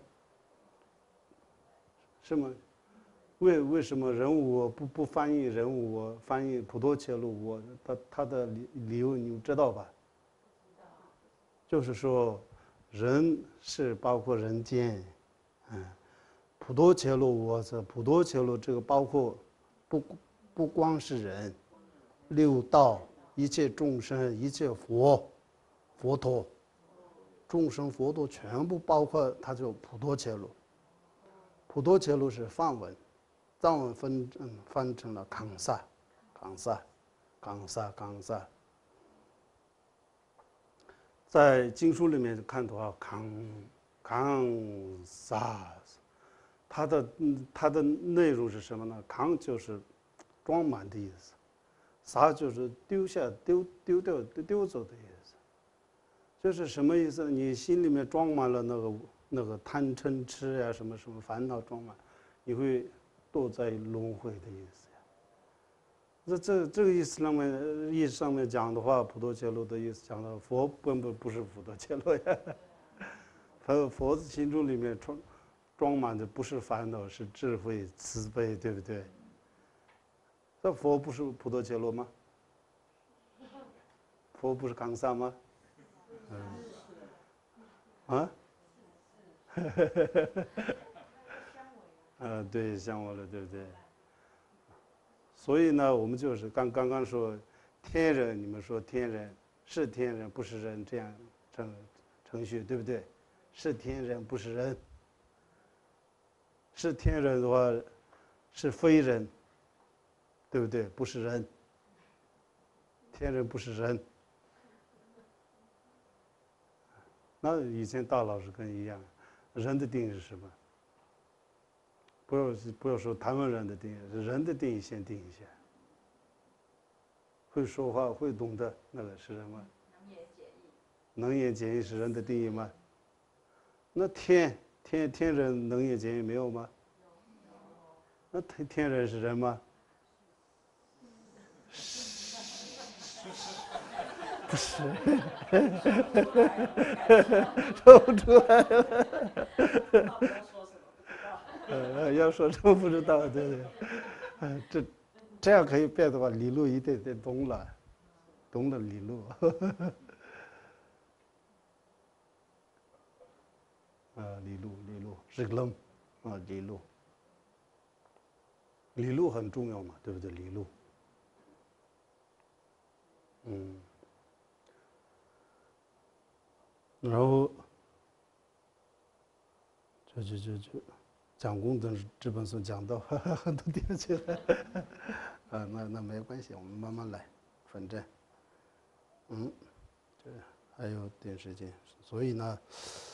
是吗？为为什么人无我不不翻译人无我，翻译普多伽罗我？他他的理理由你们知道吧？就是说，人是包括人间，嗯，普多伽罗我是普多伽罗这个包括不不光是人，六道一切众生一切佛佛陀，众生佛陀全部包括，它就普多伽罗。普多伽罗是梵文。藏文分嗯翻成了康萨，康萨，康萨，康萨。在经书里面看的话，康康萨，它的嗯它的内容是什么呢？康就是装满的意思，萨就是丢下、丢丢掉、丢走的意思。这是什么意思？你心里面装满了那个那个贪嗔痴呀、啊，什么什么烦恼装满，你会堕在轮回的意思呀。这这这个意思上面意思上面讲的话，普多伽罗的意思讲的佛根本不是普多伽罗呀，佛佛的心中里面装装满的不是烦恼，是智慧慈悲，对不对？这佛不是普多伽罗吗？佛不是康萨吗？嗯，啊？啊，对，像我了，对不对？所以呢，我们就是刚刚刚说天人，你们说天人， 是天人不是人这样程程序，对不对？是天人不是人，是天人的话是非人，对不对？不是人，天人不是人。那以前大老师跟一样，人的定义是什么？不要不要说台湾人的定义，人的定义先定一下。会说话、会懂得，那个是什么？ 能言简意。 能言简意是人的定义吗？那天天天人能言简意没有吗？ 有。 那天天人是人吗？不是，说不出来了。呃，要说什么不知道，对对，嗯，这这样可以变的话，李路一定得懂了，懂了李路。啊，李路，李路是个愣，啊，李路，李路很重要嘛，对不对？李路，嗯，然后这这这这讲功德这本书讲到很多地方去了，啊，那那没关系，我们慢慢来，反正，嗯，这还有点时间，所以呢。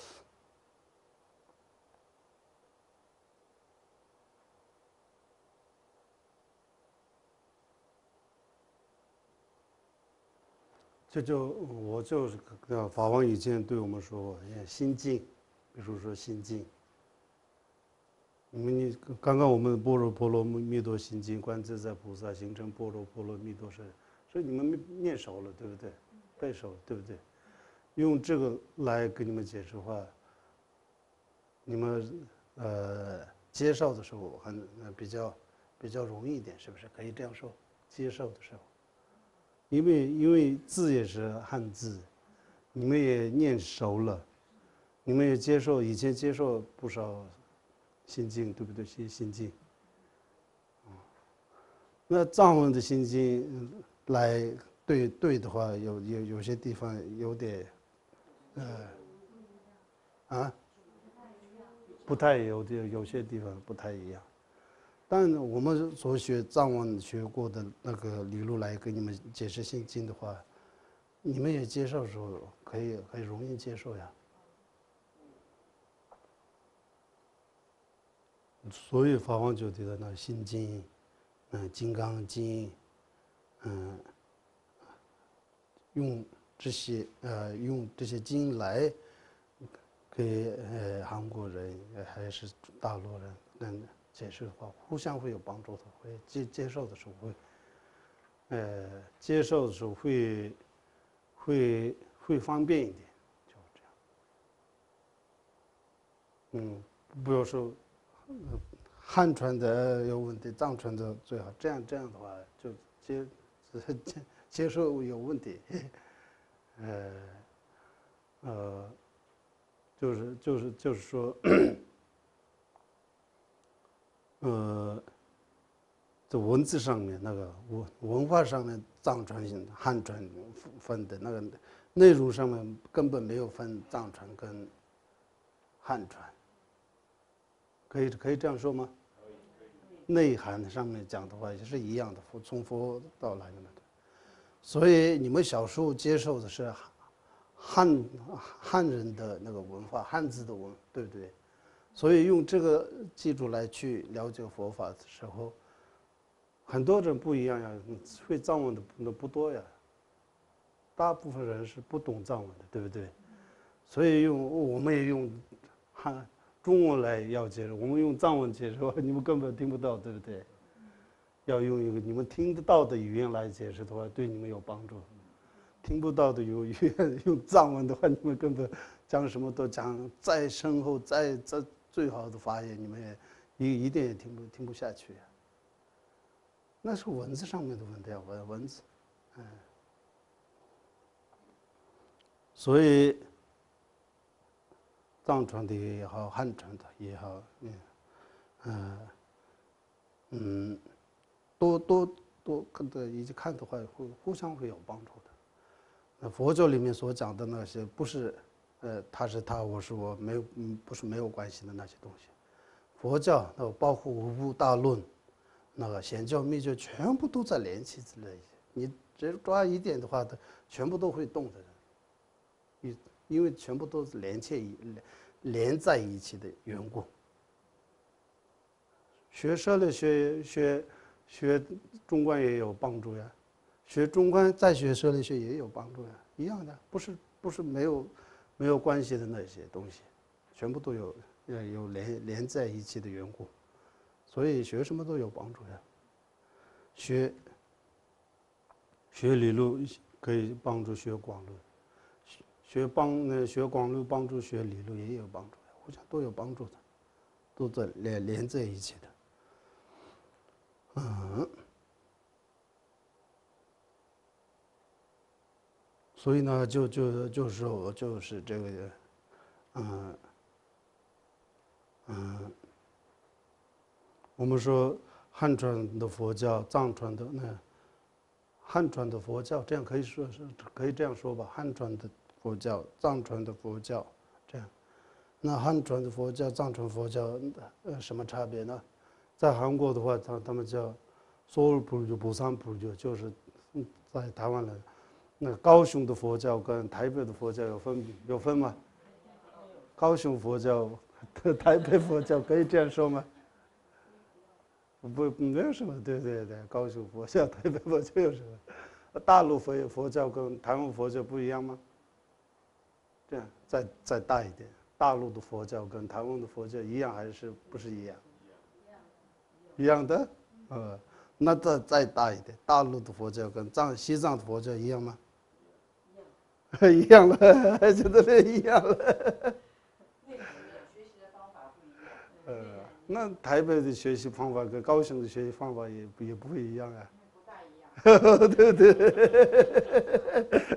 这就我就是法王以前对我们说过，心静，比如说心静。你们你刚刚我们般若波罗蜜多心经观自在菩萨行成般若波罗蜜多身，所以你们念熟了，对不对？背熟了，对不对？用这个来给你们解释的话，你们呃接受的时候很比较比较容易一点，是不是？可以这样说，接受的时候。因为因为字也是汉字，你们也念熟了，你们也接受以前接受不少心经，对不对？心心经，那藏文的心经来对对的话，有有有些地方有点，呃，啊，不太有的有些地方不太一样。但我们所学藏文学过的那个理路来给你们解释心经的话，你们也接受的时候可以可以容易接受呀。所以法王就提到那心经，嗯，金刚经，嗯，用这些呃用这些经来给呃韩国人还是大陆人能。解释的话，互相会有帮助的，会接接受的时候会，呃，接受的时候会，会会方便一点，就这样。嗯，不要说，汉传的有问题，藏传的最好，这样这样的话就接接接受有问题，呃，呃，就是就是就是说。呃，在文字上面那个文文化上面，藏传、汉传分的那个内容上面根本没有分藏传跟汉传，可以可以这样说吗？内涵上面讲的话也是一样的，从佛到来的那个，所以你们小时候接受的是汉汉人的那个文化，汉字的文，对不对？所以用这个基础来去了解佛法的时候，很多人不一样呀，会藏文的不多呀，大部分人是不懂藏文的，对不对？所以用我们也用汉中文来要解释，我们用藏文解释，你们根本听不到，对不对？要用一个你们听得到的语言来解释的话，对你们有帮助。听不到的有语言用藏文的话，你们根本讲什么都讲再深厚、再再最好的发言，你们也一一点也听不听不下去呀。那是文字上面的问题啊，文文字，嗯。所以藏传的也好，汉传的也好，嗯，嗯，嗯，多多多看的，一起看的话，会互相会有帮助的。 那佛教里面所讲的那些，不是，呃，他是他，我是我，没有，嗯，不是没有关系的那些东西。佛教那包括五部大论，那个显教密教，全部都在联系之类的。你只抓一点的话，它全部都会动的。因因为全部都是连接一连连在一起的缘故。学社类学学学中观也有帮助呀，学中观再学社类学也有帮助呀，一样的，不是不是没有没有关系的那些东西，全部都有呃有连连在一起的缘故，所以学什么都有帮助呀。学学理论可以帮助学广论，学帮呃学广论帮助学理论也有帮助的，互相都有帮助的，都在连连在一起的。嗯，所以呢，就就就是我就是这个，嗯嗯，我们说汉传的佛教，藏传的那汉传的佛教，这样可以说是可以这样说吧，汉传的佛教，藏传的佛教，这样。那汉传的佛教、藏传佛教，呃，什么差别呢？在韩国的话，他他们叫首尔普教、釜山普教，就是在台湾的，那高雄的佛教跟台北的佛教有分有分吗？高雄佛教、台北佛教可以这样说吗？不，没有什么，对对对，高雄佛教、台北佛教有什么？大陆佛佛教跟台湾佛教不一样吗？这样，再再大一点，大陆的佛教跟台湾的佛教一样还是不是一样？一样的，呃，那再再大一点，大陆的佛教跟藏西藏的佛教一样吗？一样了，觉得一样了。 学习的方法不一样。 呃，那台北的学习方法跟高雄的学习方法也不也不会一样啊。 不大一样。 对对。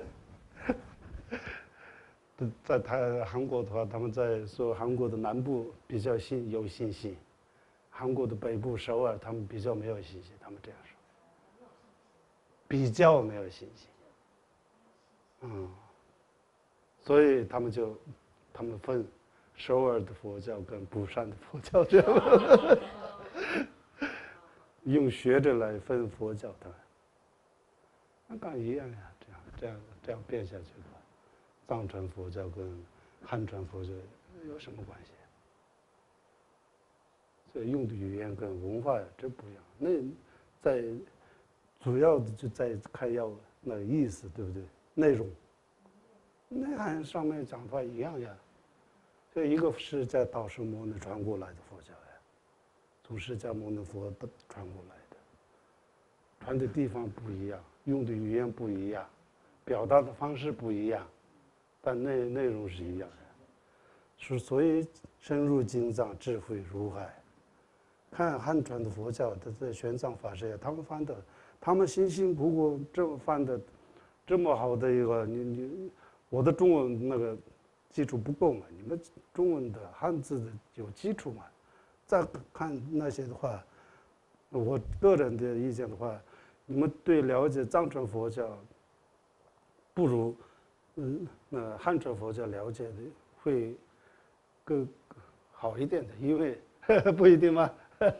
在台韩国的话，他们在说韩国的南部比较信有信心，韩国的北部首尔他们比较没有信心，他们这样说，比较没有信心，嗯，所以他们就他们分首尔的佛教跟釜山的佛教这样，用学者来分佛教的，那刚一样呀，这样这样这样变下去的话。藏传佛教跟汉传佛教有什么关系？所以用的语言跟文化这不一样。那在主要的就在看要那个意思，对不对？内容，内涵上面讲的话一样呀。这一个是在道释摩尼传过来的佛教呀，从释迦牟尼佛传过来的，传的地方不一样，用的语言不一样，表达的方式不一样。但内内容是一样的，是所以深入经藏，智慧如海。看汉传的佛教，他在玄奘法师呀，他们翻的，他们辛辛苦苦这么翻的，这么好的一个，你你我的中文那个基础不够嘛，你们中文的汉字的有基础嘛？再看那些的话，我个人的意见的话，你们对了解藏传佛教不如。嗯，那汉传佛教了解的会更好一点的，因为不一定嘛。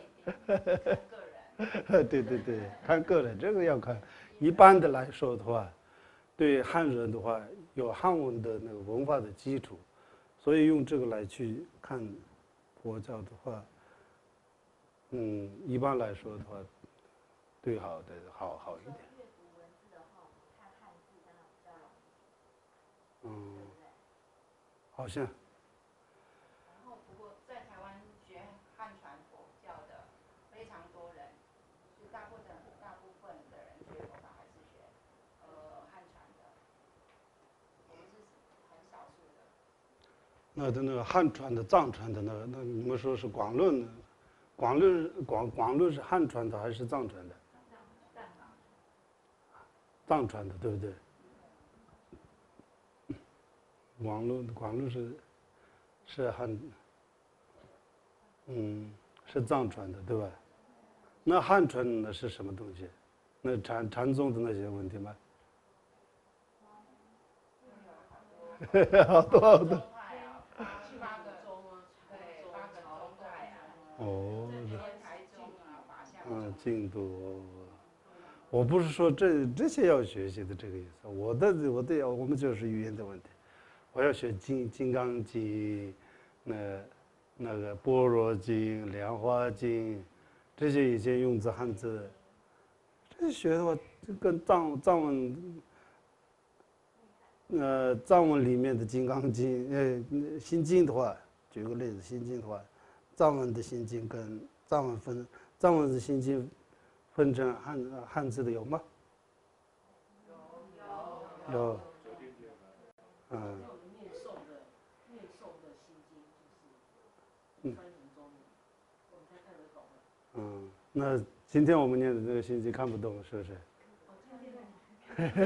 对对对，看个人，这个要看。一般的来说的话，对汉人的话，有汉文的那个文化的基础，所以用这个来去看佛教的话，嗯，一般来说的话，对好的好好一点。嗯，好像。 然后，不过在台湾学汉传佛教的非常多人，就大部分大部分的人学佛法还是学呃汉传的，我们是很少数的。 那的那个汉传的、藏传的那个，那你们说是广论呢？广论广广论是汉传的还是藏传的？藏传的，对不对？广论广论是是汉，嗯，是藏传的，对吧？那汉传的是什么东西？那禅禅宗的那些问题吗？ 好多好多。 宗派啊，八八个对，八个宗派啊， 哦， 天台宗啊，法相嗯， 宗。 净土。我不是说这这些要学习的这个意思，我的我的我们就是语言的问题。我要学金金刚经，那那个般若经、莲花经，这些以前用字汉字，这些学的话，就跟藏藏文，呃，藏文里面的金刚经，呃，心经的话，举个例子，心经的话，藏文的心经跟藏文分，藏文的心经分成汉汉字的有吗？有。有。嗯。 念诵的念诵的心经就是翻成中文，我们才看得懂了。 嗯，那今天我们念的这个心经看不懂，是不是？ 看过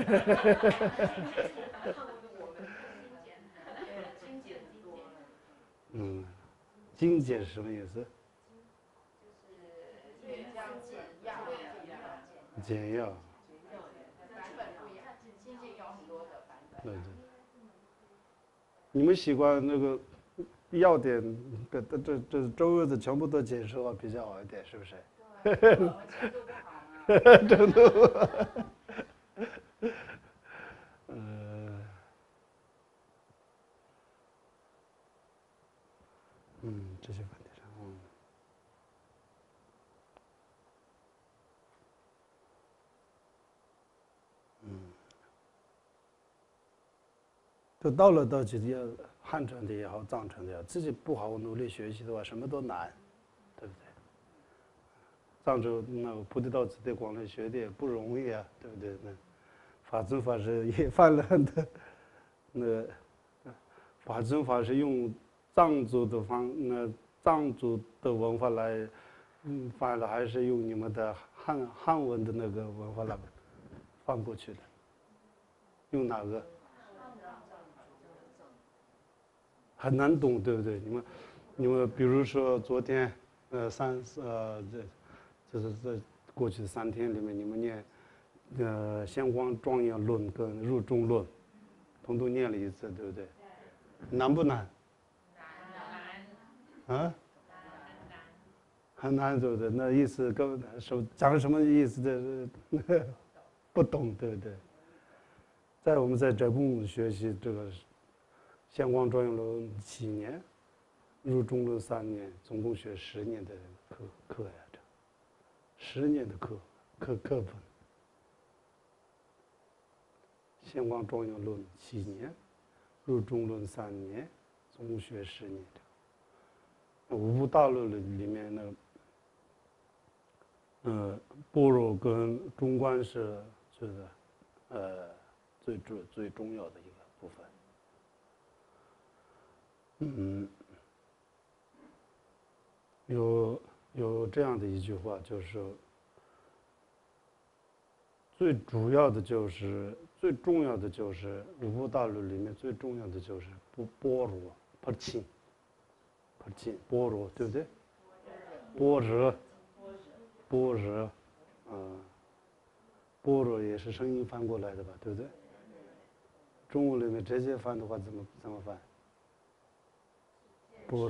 的我们精简很多。 嗯，精简是什么意思？ 就是这样简要简要。 版本不一样，心经有很多的版本。 对对。你们习惯那个要点，这这这周围的全部都简述比较好一点，是不是？ 对，我们程度不好啊。 程度。呃，嗯，这些问题上，嗯，嗯，就到了到这要汉传的也好，藏传的也好，自己不好好努力学习的话，什么都难，对不对？藏州那个菩提道次第广论学的也不容易啊，对不对？那法尊法师也犯了很多，那法尊法师用藏族的方，那藏族的文化来，嗯，翻了还是用你们的汉汉文的那个文化来翻过去的，用哪个？很难懂，对不对？你们，你们比如说昨天，呃，三呃这。就是在过去的三天里面，你们念，呃，《显光庄严论》跟《入中论》，统统念了一次，对不对？难不难？难。啊？很难，对不对？那意思根本说讲什么意思的，不懂，对不对？在我们在这部学习这个《显光庄严论》七年，《入中论》三年，总共学十年的课课呀。十年的课课课本，《显光庄严论》七年，《入中论》三年，总共学十年的。五部大论里面呢，呃，般若跟中观是这个，呃，最重最重要的一个部分。嗯，有。有这样的一句话，就是最主要的就是最重要的就是五部大论里面最重要的就是般般若般清般清般若，对不对？般若般若，嗯，般若也是声音翻过来的吧，对不对？中文里面直接翻的话怎么怎么翻？般若。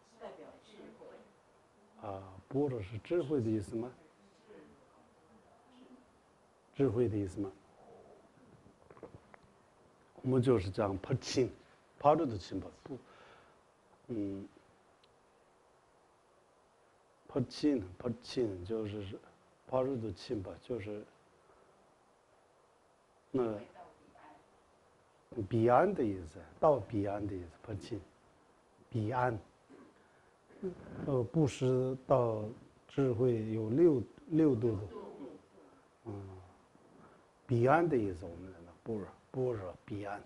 啊，般若是智慧的意思吗？智慧的意思吗？我们就是讲般清，般若的清吧，不，嗯，般清般清就是般若的清吧，就是那彼岸的意思，到彼岸的意思，般清，彼岸。呃，布施到智慧有六六度的，嗯，彼岸的意思，我们讲般若般若彼岸，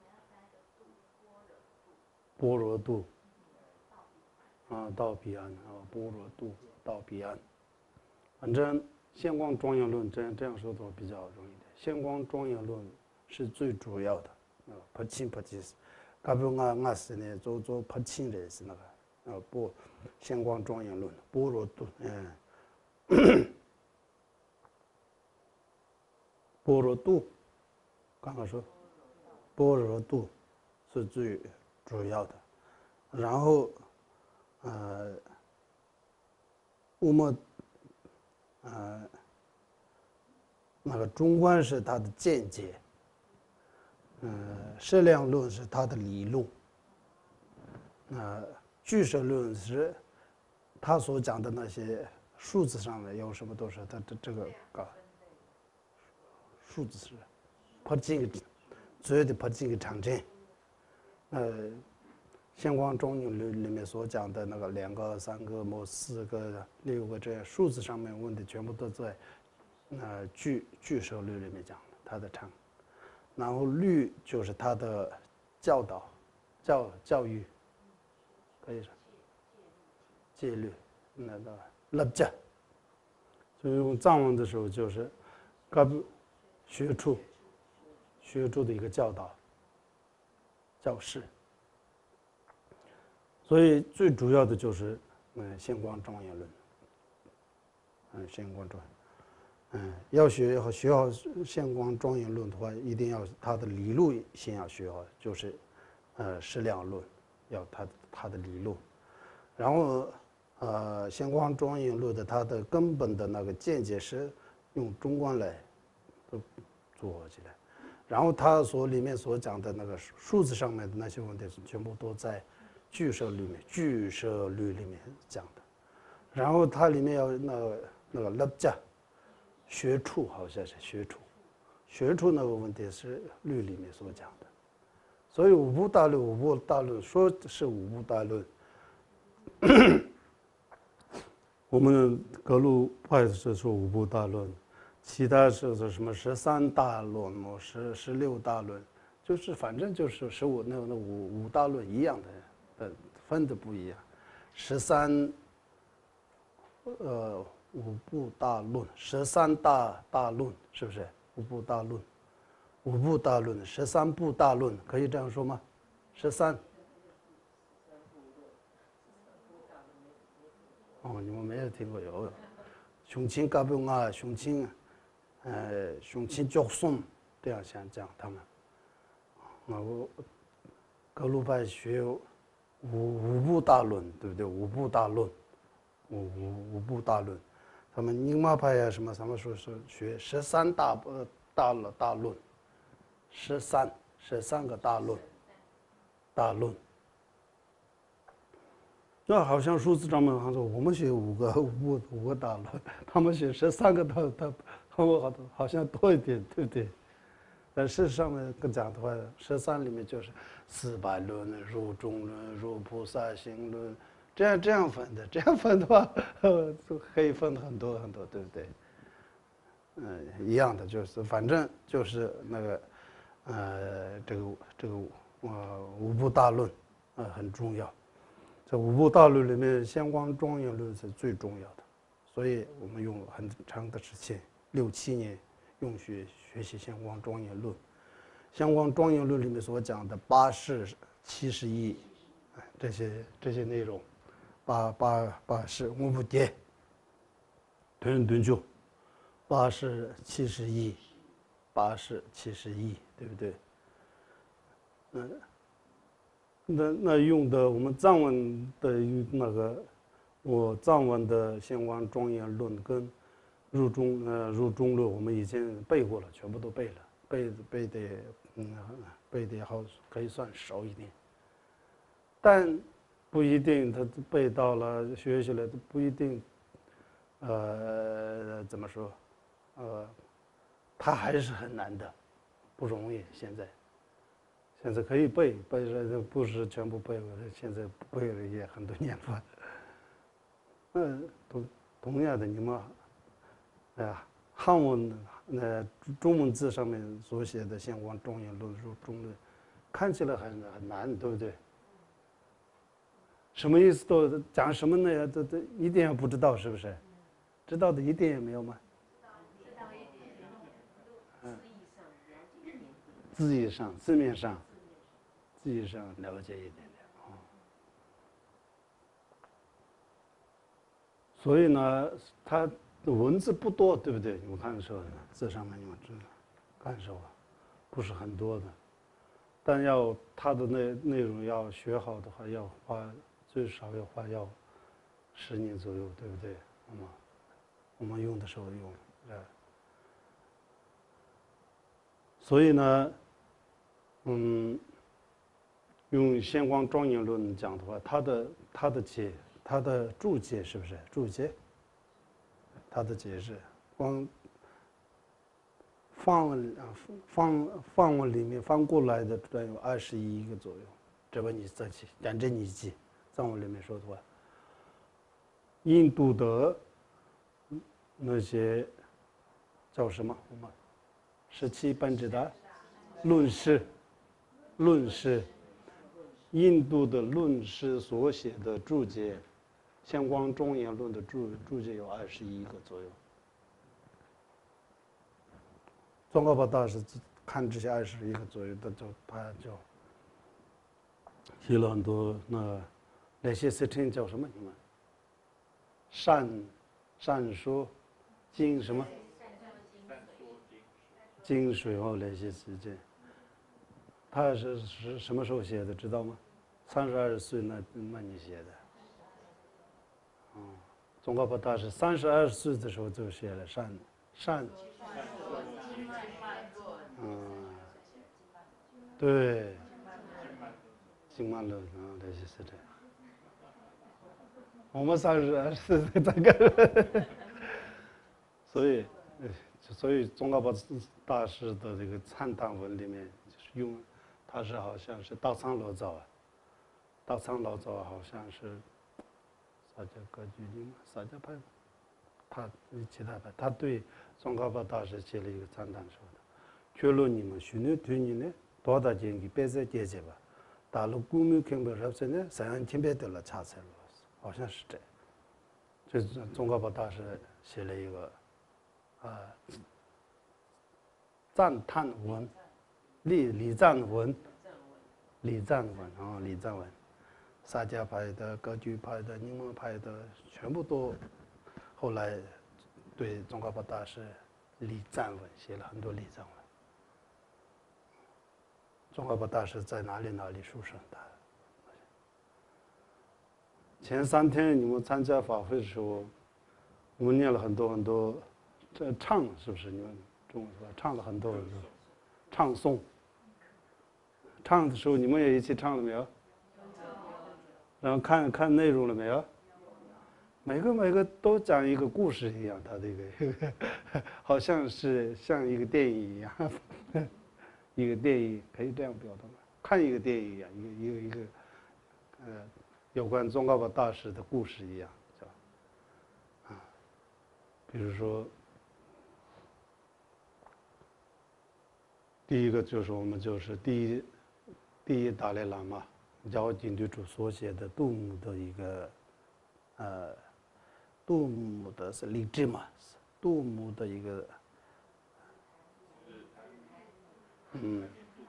般若度，啊，到彼岸啊，般若度到彼岸，反正《显光庄严论》这样这样说的话比较容易点，《显光庄严论》是最主要的，啊，般清般清，噶不俺俺是呢，做做般清的是那个。啊，不，显光庄严论，般若度，嗯，般若度，刚刚说，般若度， 是最主要的。然后，呃，我们呃那个中观是它的见解，呃，矢量论是它的理论，呃，俱舍论是他所讲的那些数字上的有什么都是他的这个啊，数字是不进主要的不进常见，呃，现光中应论里面所讲的那个两个、三个、么四个、六个这样数字上面问题，全部都在呃俱俱舍律里面讲的，它的常。然后律就是他的教导、教教育，可以说戒律，那个立戒。所以用藏文的时候就是各部学处、学处的一个教导、教示。所以最主要的就是嗯现光庄严论，嗯现光庄严。嗯，要学好学好现光庄严论的话，一定要它的理论先要学好，就是呃矢量论，要它它的理论，然后呃现光庄严论的它的根本的那个见解是用中观来都组合起来，然后它所里面所讲的那个数字上面的那些问题，全部都在俱舍律里面俱舍律里面讲的，然后它里面要那个那个立戒。学处好像是学处，学处那个问题是律里面所讲的，所以五部大论，五部大论说是五部大论，我们格鲁派是说五部大论，其他是说什么十三大论么十十六大论，就是反正就是十五那那五五大论一样的，呃分的不一样，十三，呃。五部大论，十三大大论，是不是？五部大论，五部大论，十三部大论，可以这样说吗？十三。哦，你们没有听过有，雄亲嘎布啊，雄亲，呃，雄亲教诵，这样想讲他们。那我格鲁派学五五部大论，对不对？五部大论，五五五部大论。他们宁玛派呀什么，他们说是学十三大呃大了大论，十三十三个大论，大论。那好像数字上面好像我们学五个五个五个大论，他们学十三个大大，他们好好像多一点，对不对？但事实上面跟讲的话，十三里面就是四百论、入中论、入菩萨行论。这样这样分的，这样分的话，呃，可以分很多很多，对不对？嗯，一样的，就是反正就是那个，呃，这个这个呃五部大论，呃很重要。这五部大论里面，现光庄严论是最重要的，所以我们用很长的时间，六七年，用学学习现光庄严论。现光庄严论里面所讲的八事、七十一，这些这些内容。八八八是五部碟，顿顿就，八是七十一，八是七十一，对不对？嗯，那那用的我们藏文的那个，我藏文的现光庄严论跟入中呃入中论，我们已经背过了，全部都背了，背背的嗯背的好可以算熟一点，但。不一定，他背到了学习了，不一定，呃，怎么说，呃，他还是很难的，不容易。现在，现在可以背，背了不是全部背了，现在背了也很多年了。嗯，同同样的，你们，啊，汉文呃中文字上面所写的现光庄严论入中论，看起来很很难，对不对？什么意思都讲什么呢？这这一点也不知道，是不是？知道的一点也没有吗？ 知道一点。 嗯， 字义上、字面上、字义上了解一点点啊。所以呢，它的文字不多，对不对？我看的时候，字上面你们知道，看的时候不是很多的。 但要它的内内容要学好的话，要花最少要花要十年左右，对不对？我们我们用的时候用，啊，所以呢，嗯，用现光庄严论讲的话，它的它的解，它的注解是不是注解？它的解释光梵文啊梵梵文里面翻过来的大有二十一个左右，这个你自己反正你记，藏文里面说的话，印度的那些叫什么？我们十七本之的论师，论师，印度的论师所写的注解，现光庄严论的注注解有二十一个左右。宗喀巴大师看这些二十一个左右的，就他就写了很多那那些事情叫什么？你们善善说经什么？经水哦，那些事情，他是是什么时候写的？知道吗？三十二岁那那年写的。嗯，宗喀巴大师三十二岁的时候就写了善善。嗯，对，经曼论啊，那些是这样。我们三十二岁这个，所以，所以宗喀巴大师的这个忏叹文里面，就是用，他是好像是大仓老早啊，大仓老早好像是萨迦格居林萨迦派，他其他派，他对宗喀巴大师写了一个忏叹说的。결론님은 쉬는 뒤니네 도다쟁기 빼서 계제바 다로 꾸미 캠버 잡세네 사양 팀베들라 차세로 好像是这样，这是宗喀巴大师写了一个啊赞叹文，礼礼赞文，礼赞文啊礼赞文，萨迦派的、格居派的、宁玛派的，全部都后来对宗喀巴大师礼赞文写了很多礼赞文。宗喀巴大师在哪里哪里出生的？前三天你们参加法会的时候，我们念了很多很多，这唱是不是？你们中文说唱了很多很多，唱诵。唱的时候你们也一起唱了没有？然后看看内容了没有？每个每个都讲一个故事一样，他这个好像是像一个电影一样。一个电影可以这样表达吗？看一个电影一样，一个一个一个，呃，有关宗喀巴大师的故事一样，是吧？啊，比如说，第一个就是我们就是第一第一达赖喇嘛绕境对主所写的杜姆的一个，呃，杜姆的是励志嘛，杜姆的一个。嗯，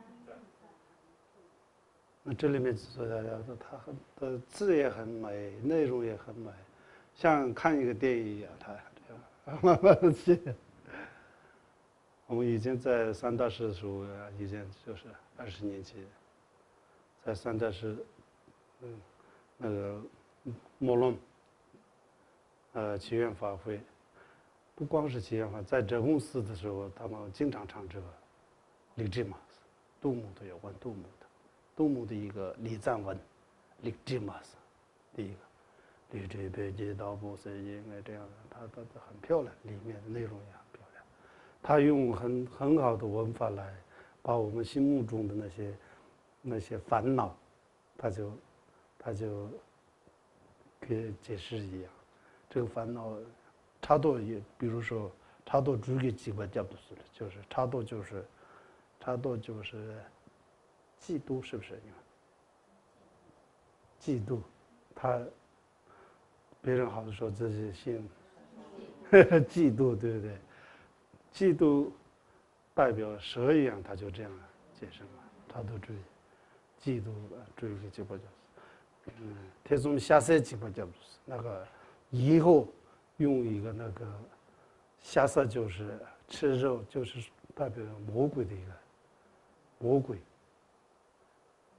那这里面说的，它很的字也很美，内容也很美，像看一个电影一样，它这样慢慢的写。我们以前在三大师的时候，以前就是二十年前，在三大师，嗯，那个摩论，呃，祈愿法会，不光是祈愿法，在哲公寺的时候，他们经常唱这个。礼智玛斯，杜牧的有关杜牧的，杜牧的一个礼赞文，礼智玛斯，第一个，礼智别街道不是应该这样的，它它它很漂亮，里面的内容也很漂亮，他用很很好的文法来把我们心目中的那些那些烦恼，他就他就给解释一样，这个烦恼差多也，比如说差多主给几个角度是的，就是差多就是。差多就是嫉妒，是不是？你们嫉妒，他别人好的时候自己心嫉妒，对不对？嫉妒代表蛇一样，他就这样解释嘛。他都注意，嫉妒注意个几个角度。嗯，他从下塞几个角度，那个以后用一个那个下塞就是吃肉，就是代表魔鬼的一个。魔鬼，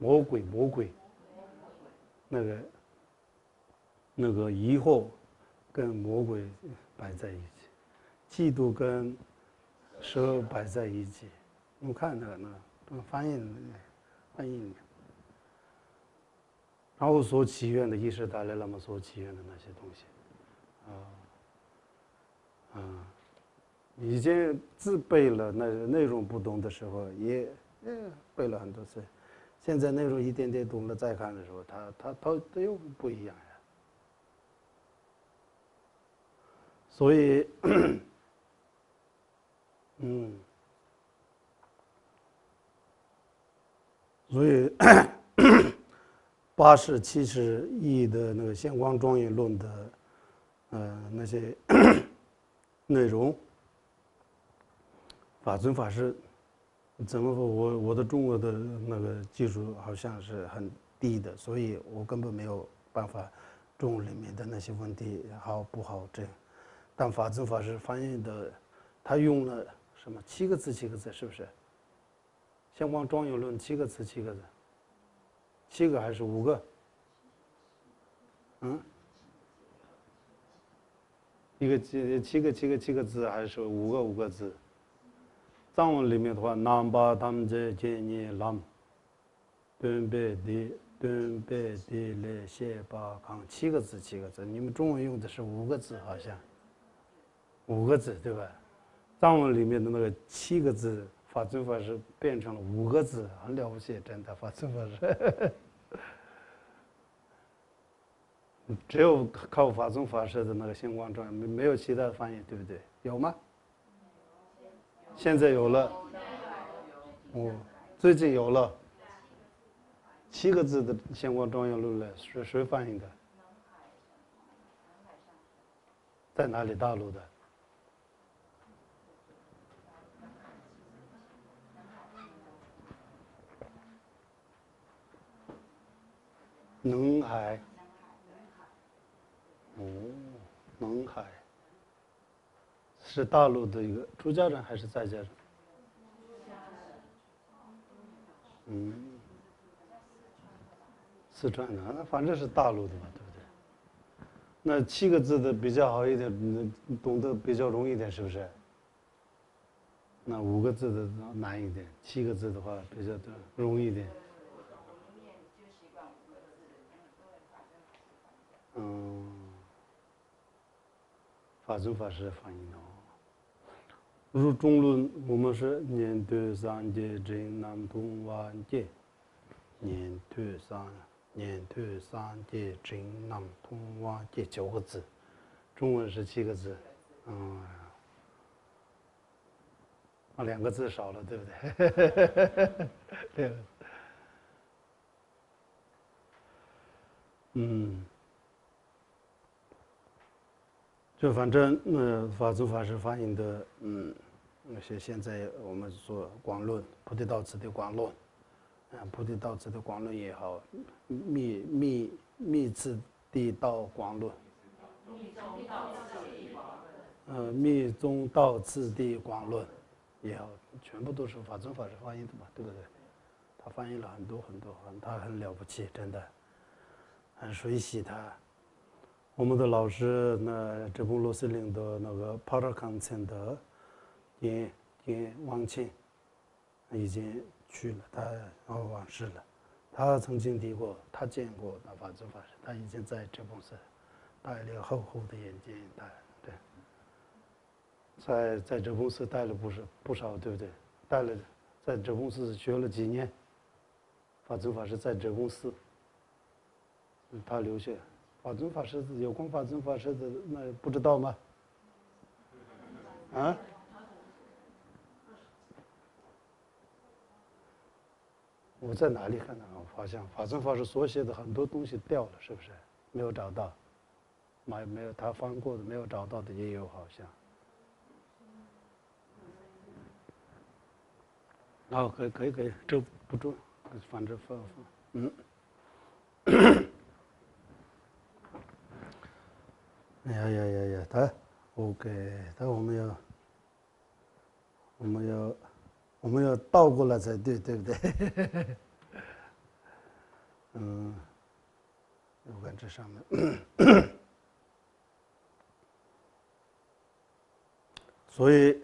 魔鬼魔鬼，那个那个疑惑跟魔鬼摆在一起，嫉妒跟蛇摆在一起。你们看那个那个翻译翻译，然后所祈愿的意识达赖喇嘛所祈愿的那些东西，啊啊，已经自背了那内容不懂的时候也也背了很多次，现在内容一点点懂了再看的时候，他他他他又不一样呀。所以，嗯，所以八十七十亿的那个现光庄严论的，呃，那些内容，法尊法师怎么说？我我的中国的那个技术好像是很低的，所以我根本没有办法中文里面的那些问题好不好这样。但法尊法师翻译的，他用了什么七个字七个字是不是？现光庄严论七个字七个字，七个还是五个？嗯，一个七七个七个七个字还是五个五个字？藏文里面的话，南巴他们这建议南，东北的东北的来西巴康，七个字七个字，你们中文用的是五个字好像，五个字对吧？藏文里面的那个七个字，法尊法师变成了五个字，很了不起，真的法尊法师。只有靠法尊法师的那个星光庄严，没没有其他的翻译，对不对？有吗？现在有了，哦，最近有了七个字的星光庄严论了，是谁翻译的？在哪里？大陆的？能海。哦，能海是大陆的一个出家人还是在家人？嗯，四川的，那反正是大陆的吧，对不对？那七个字的比较好一点，懂得比较容易一点，是不是？那五个字的难一点，七个字的话比较容易一点。嗯，法尊法师翻译的。入中论，我们是念对三界真南通万界，念对三念对三界真南通万界九个字，中文是七个字，嗯，啊两个字少了，对不对？对。嗯。就反正呃，法尊法师翻译的，嗯，那些现在我们说广论、菩提道次第广论，啊，菩提道次第广论也好，密密密次第道广论，呃，密宗道次第广论也好，全部都是法尊法师翻译的嘛，对不对？他翻译了很多很多，他很了不起，真的，很随喜他。我们的老师，那这部罗斯林的那个帕拉康cent的严严王庆已经去了，他然后往世了。他曾经提过，他见过那法尊法师，他已经在这部寺戴了厚厚的眼镜，戴对，在在这部寺戴了不是不少，对不对？戴了，在这部寺学了几年，法尊法师在这部寺，他留下。法尊法师有关法尊法师的那不知道吗？啊？我在哪里看到？好像法尊法师所写的很多东西掉了，是不是？没有找到，没没有他翻过的，没有找到的也有，好像。哦，可以可以可以，这不重，反正放放，嗯。哎呀呀呀呀，他 OK， 他我们要我们要我们要倒过来才对，对不对？ 嗯，我看这上面，所以，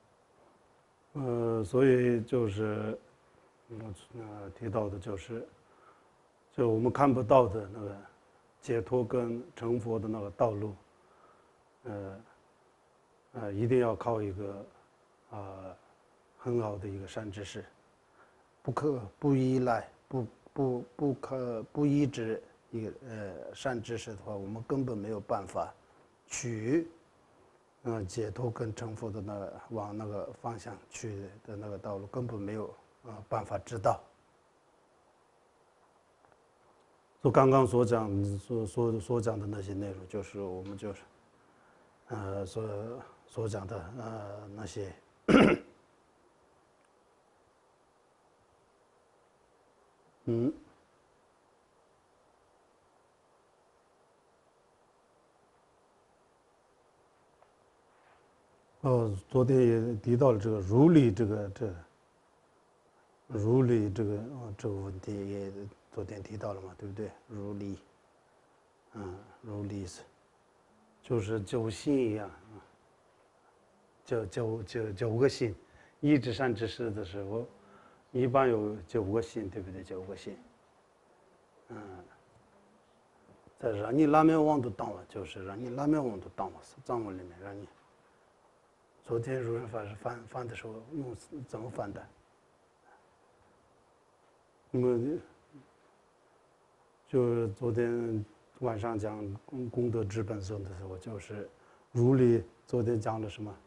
呃，所以就是我呃提到的就是，就我们看不到的那个解脱跟成佛的那个道路，呃，呃，一定要靠一个啊、呃、很好的一个善知识，不可不依赖，不不不可不依止一个呃善知识的话，我们根本没有办法取。嗯，解脱跟成佛的那个往那个方向去的那个道路，根本没有啊办法知道。就刚刚所讲所所所讲的那些内容，就是我们就是，呃所所讲的呃那些，嗯。哦，昨天也提到了这个如理这个这如理这个啊这个问题也昨天提到了嘛，对不对？如理，嗯，如理是就是九心一样啊，九九九九个心，一至善知识的时候，一般有九个心，对不对？九个心，嗯，在让你拉面王的当了，就是让你拉面王的当了，藏文里面让你。昨天如人法师翻翻的时候用怎么翻的？那么就是昨天晚上讲功功德之本颂的时候，就是如理。昨天讲了什么？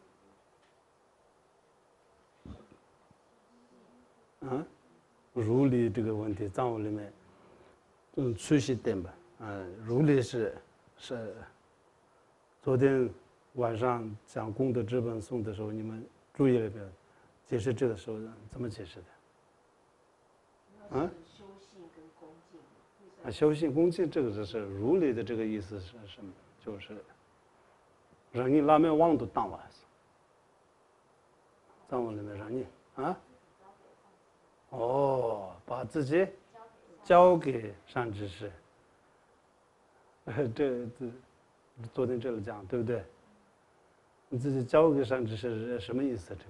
啊，如理这个问题，藏文里面，嗯，出息点吧。嗯，如理是是昨天。晚上讲功德之本颂的时候，你们注意了没有？解释这个时候怎么解释的？啊？ 修信跟恭敬。 啊，修信恭敬这个就是如理的这个意思是什么？就是让你拉面忘都当完，藏文里面让你啊，哦，把自己交给善知识。这这昨天这里讲对不对？你自己交给善知识是什么意思？这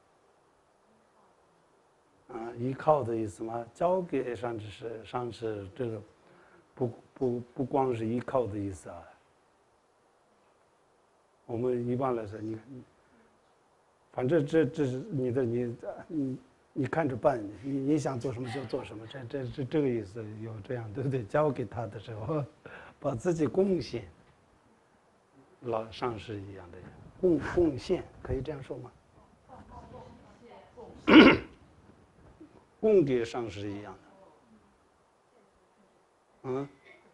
个啊，依靠的意思吗？交给善知识，善知识这个不不不光是依靠的意思啊。我们一般来说，你反正这这是你的，你你你看着办，你你想做什么就做什么，这这这这个意思有这样对不对？交给他的时候，把自己贡献，老上师一样的。贡贡献可以这样说吗？供给上师一样的，嗯，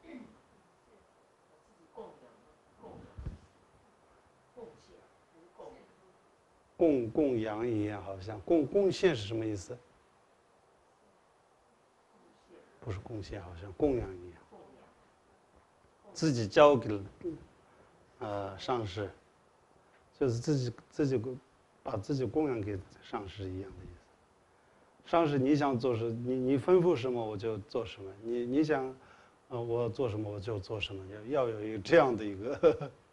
供供养一样，好像贡贡献是什么意思？不是贡献，好像供养一样，自己交给了呃上师。就是自己自己把自己供养给上师一样的意思。上师你想做什么，你你吩咐什么我就做什么，你你想，呃我做什么我就做什么，要要有一个这样的一个，呵呵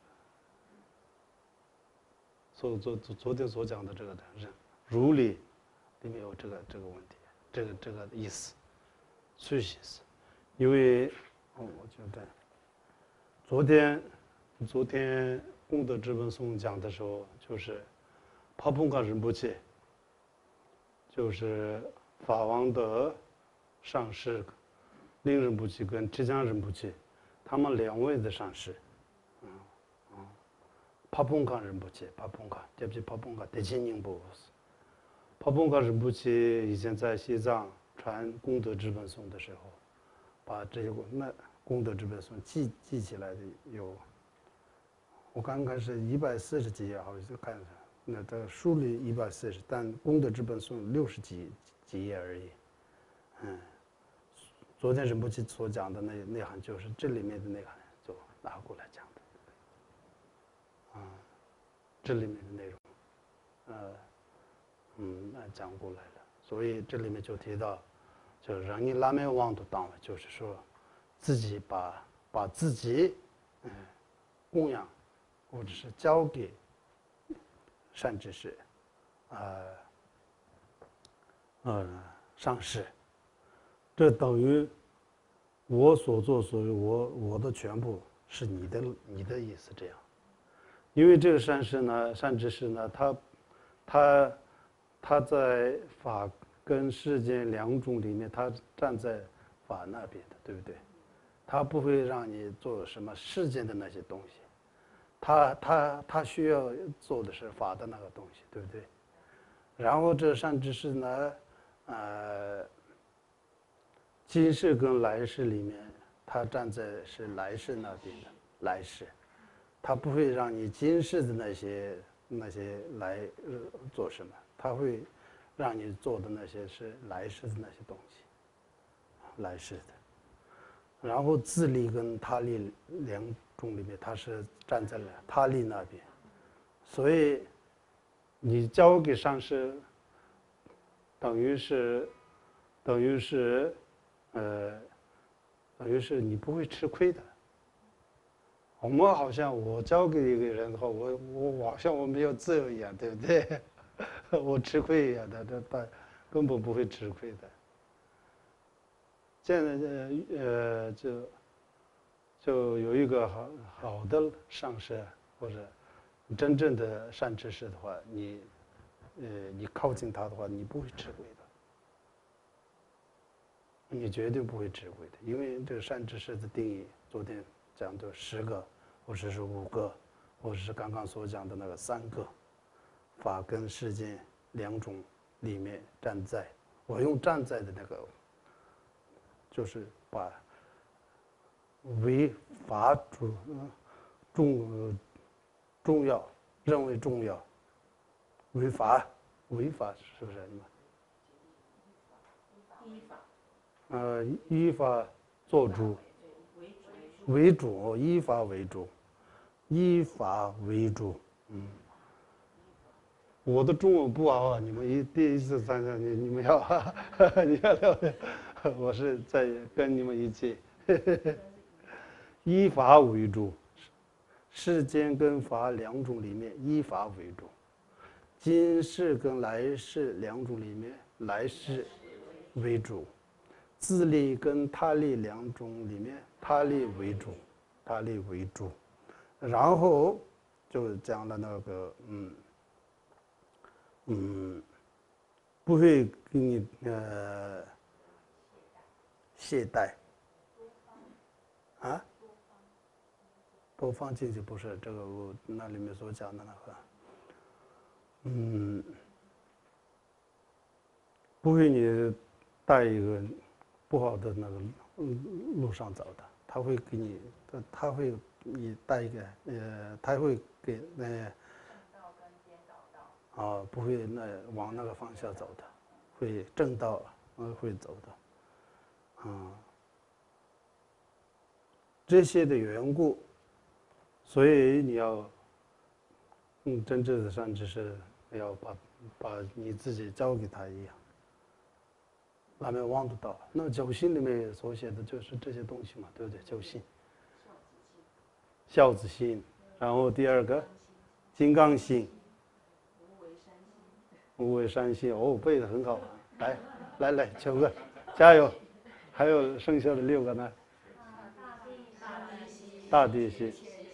所昨昨昨天所讲的这个的如理里面有这个这个问题，这个这个意思，是意思，因为哦我觉得昨天昨天。功德之本颂讲的时候，就是帕蓬卡仁波切，就是法王的上师令仁波切跟浙江仁波切，他们两位的上师，嗯嗯，帕蓬卡仁波切，帕蓬卡，对不起，帕蓬卡德钦宁波斯，帕蓬卡仁波切以前在西藏传功德之本颂的时候，把这些那功德之本颂记记起来的有。我刚开始一百四十几页，好像看着那的书里一百四十，但功德之本颂六十几几页而已。嗯，昨天仁波切所讲的那内涵，就是这里面的内涵，就拿过来讲的。啊，这里面的内容，呃，嗯，那讲过来了。所以这里面就提到， 就是让你拉面忘都当了，就是说自己把把自己嗯供养或者是交给善知识，呃呃上师，这等于我所作所为，我我的全部是你的你的意思这样。因为这个善师呢，善知识呢，他他他在法跟世间两种里面，他站在法那边的，对不对？他不会让你做什么世间的那些东西，他他他需要做的是法的那个东西，对不对？然后这善知识呢，呃，今世跟来世里面，他站在是来世那边的来世，他不会让你今世的那些那些来做什么，他会让你做的那些是来世的那些东西，来世的。然后自利跟他利两种里面，他是站在了他利那边，所以你交给上师，等于是，等于是，呃，等于是你不会吃亏的。我们好像我交给一个人的话，我我我好像我没有自由一样，对不对？我吃亏一样的，这他根本不会吃亏的。现在呃呃就就有一个好好的上师或者真正的善知识的话，你呃你靠近他的话，你不会吃亏的，你绝对不会吃亏的，因为这个善知识的定义，昨天讲的十个，或者是五个，或者是刚刚所讲的那个三个，法跟世间两种里面站在，我用站在的那个。就是把为法主重重要认为重要，为法违法是不是？ 依法， 呃，依法做主，为主，依法为主，依法为主。嗯，我的中文不好啊，你们一第一次参加，你你们要你要了解。我是在跟你们一起依法为主，世间跟法两种里面依法为主，今世跟来世两种里面来世为主，自利跟他利两种里面他利为主，他利为主，然后就讲了那个嗯嗯，不会给你呃。懈怠，啊？多方境界不是这个我那里面所讲的那个，嗯，不会你带一个不好的那个路上走的，他会给你，他会你带一个呃，他会给那啊，不会那往那个方向走的，会正道呃会走的。啊，这些的缘故，所以你要，嗯，真正的善知识要把把你自己交给他一样，那没望得到。那九心里面所写的就是这些东西嘛，对不对？九心，孝子心，然后第二个，金刚心，无为善心，哦，背得很好，来来来，九个，加油！还有剩下的六个呢？大地心。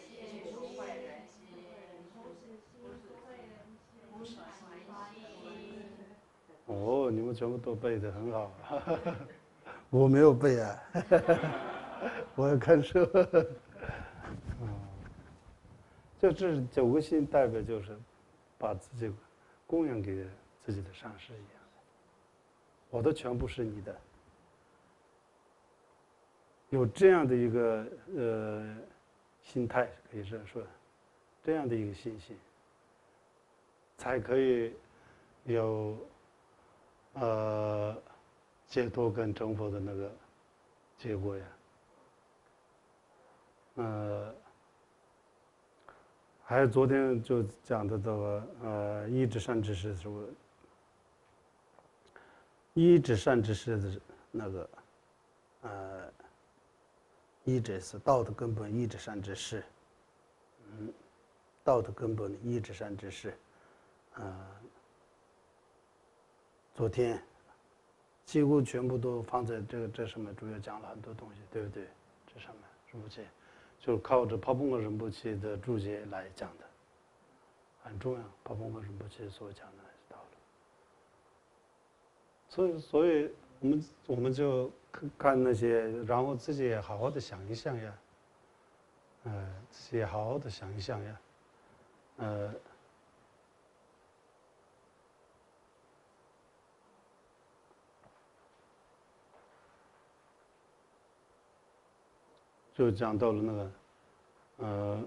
哦，你们全部都背得很好，我没有背啊，我要看书。嗯，就这九个心代表就是把自己供养给自己的上师一样，我的全部是你的。有这样的一个呃心态，可以这样说，这样的一个信心，才可以有呃解脱跟成佛的那个结果呀。呃，还有昨天就讲的这个呃一指善知识的时候，一指善知识的那个，呃，一直是道的根本，一直善知识。嗯，道的根本，一直善知识。呃，昨天几乎全部都放在这个这上面，主要讲了很多东西，对不对？这上面仁波切就是靠着帕pom格仁波切的注解来讲的，很重要。帕pom格仁波切所讲的是道理。所以，所以我们我们就看那些，然后自己也好好的想一想呀，呃，自己也好好的想一想呀，呃。就讲到了那个，呃，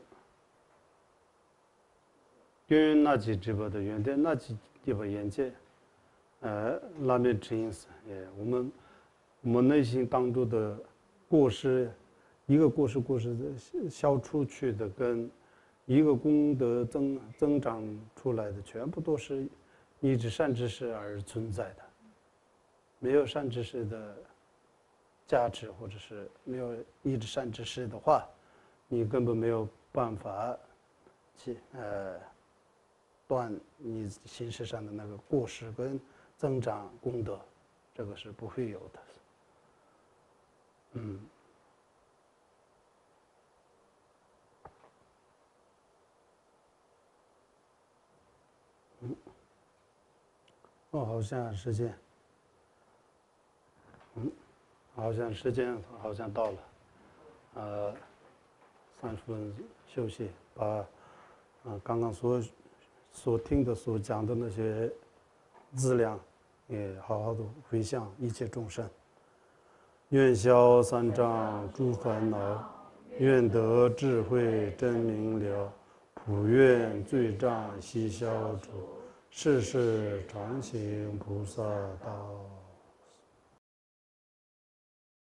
原那几支部的原点那几地方眼界，呃，那边指引是，也我们我们内心当中的过失，一个过失过失的消除去的，跟一个功德增增长出来的，全部都是依止善知识而存在的，没有善知识的价值，或者是没有一直善知识的话，你根本没有办法去呃断你形式上的那个过失跟增长功德，这个是不会有的。嗯。嗯。哦，好像时间。嗯。好像时间好像到了，呃，三十分休息，把呃刚刚所所听的、所讲的那些资粮，也好好的回向一切众生。愿消三障诸烦恼，愿得智慧真明了，普愿罪障悉消除，世世常行菩萨道。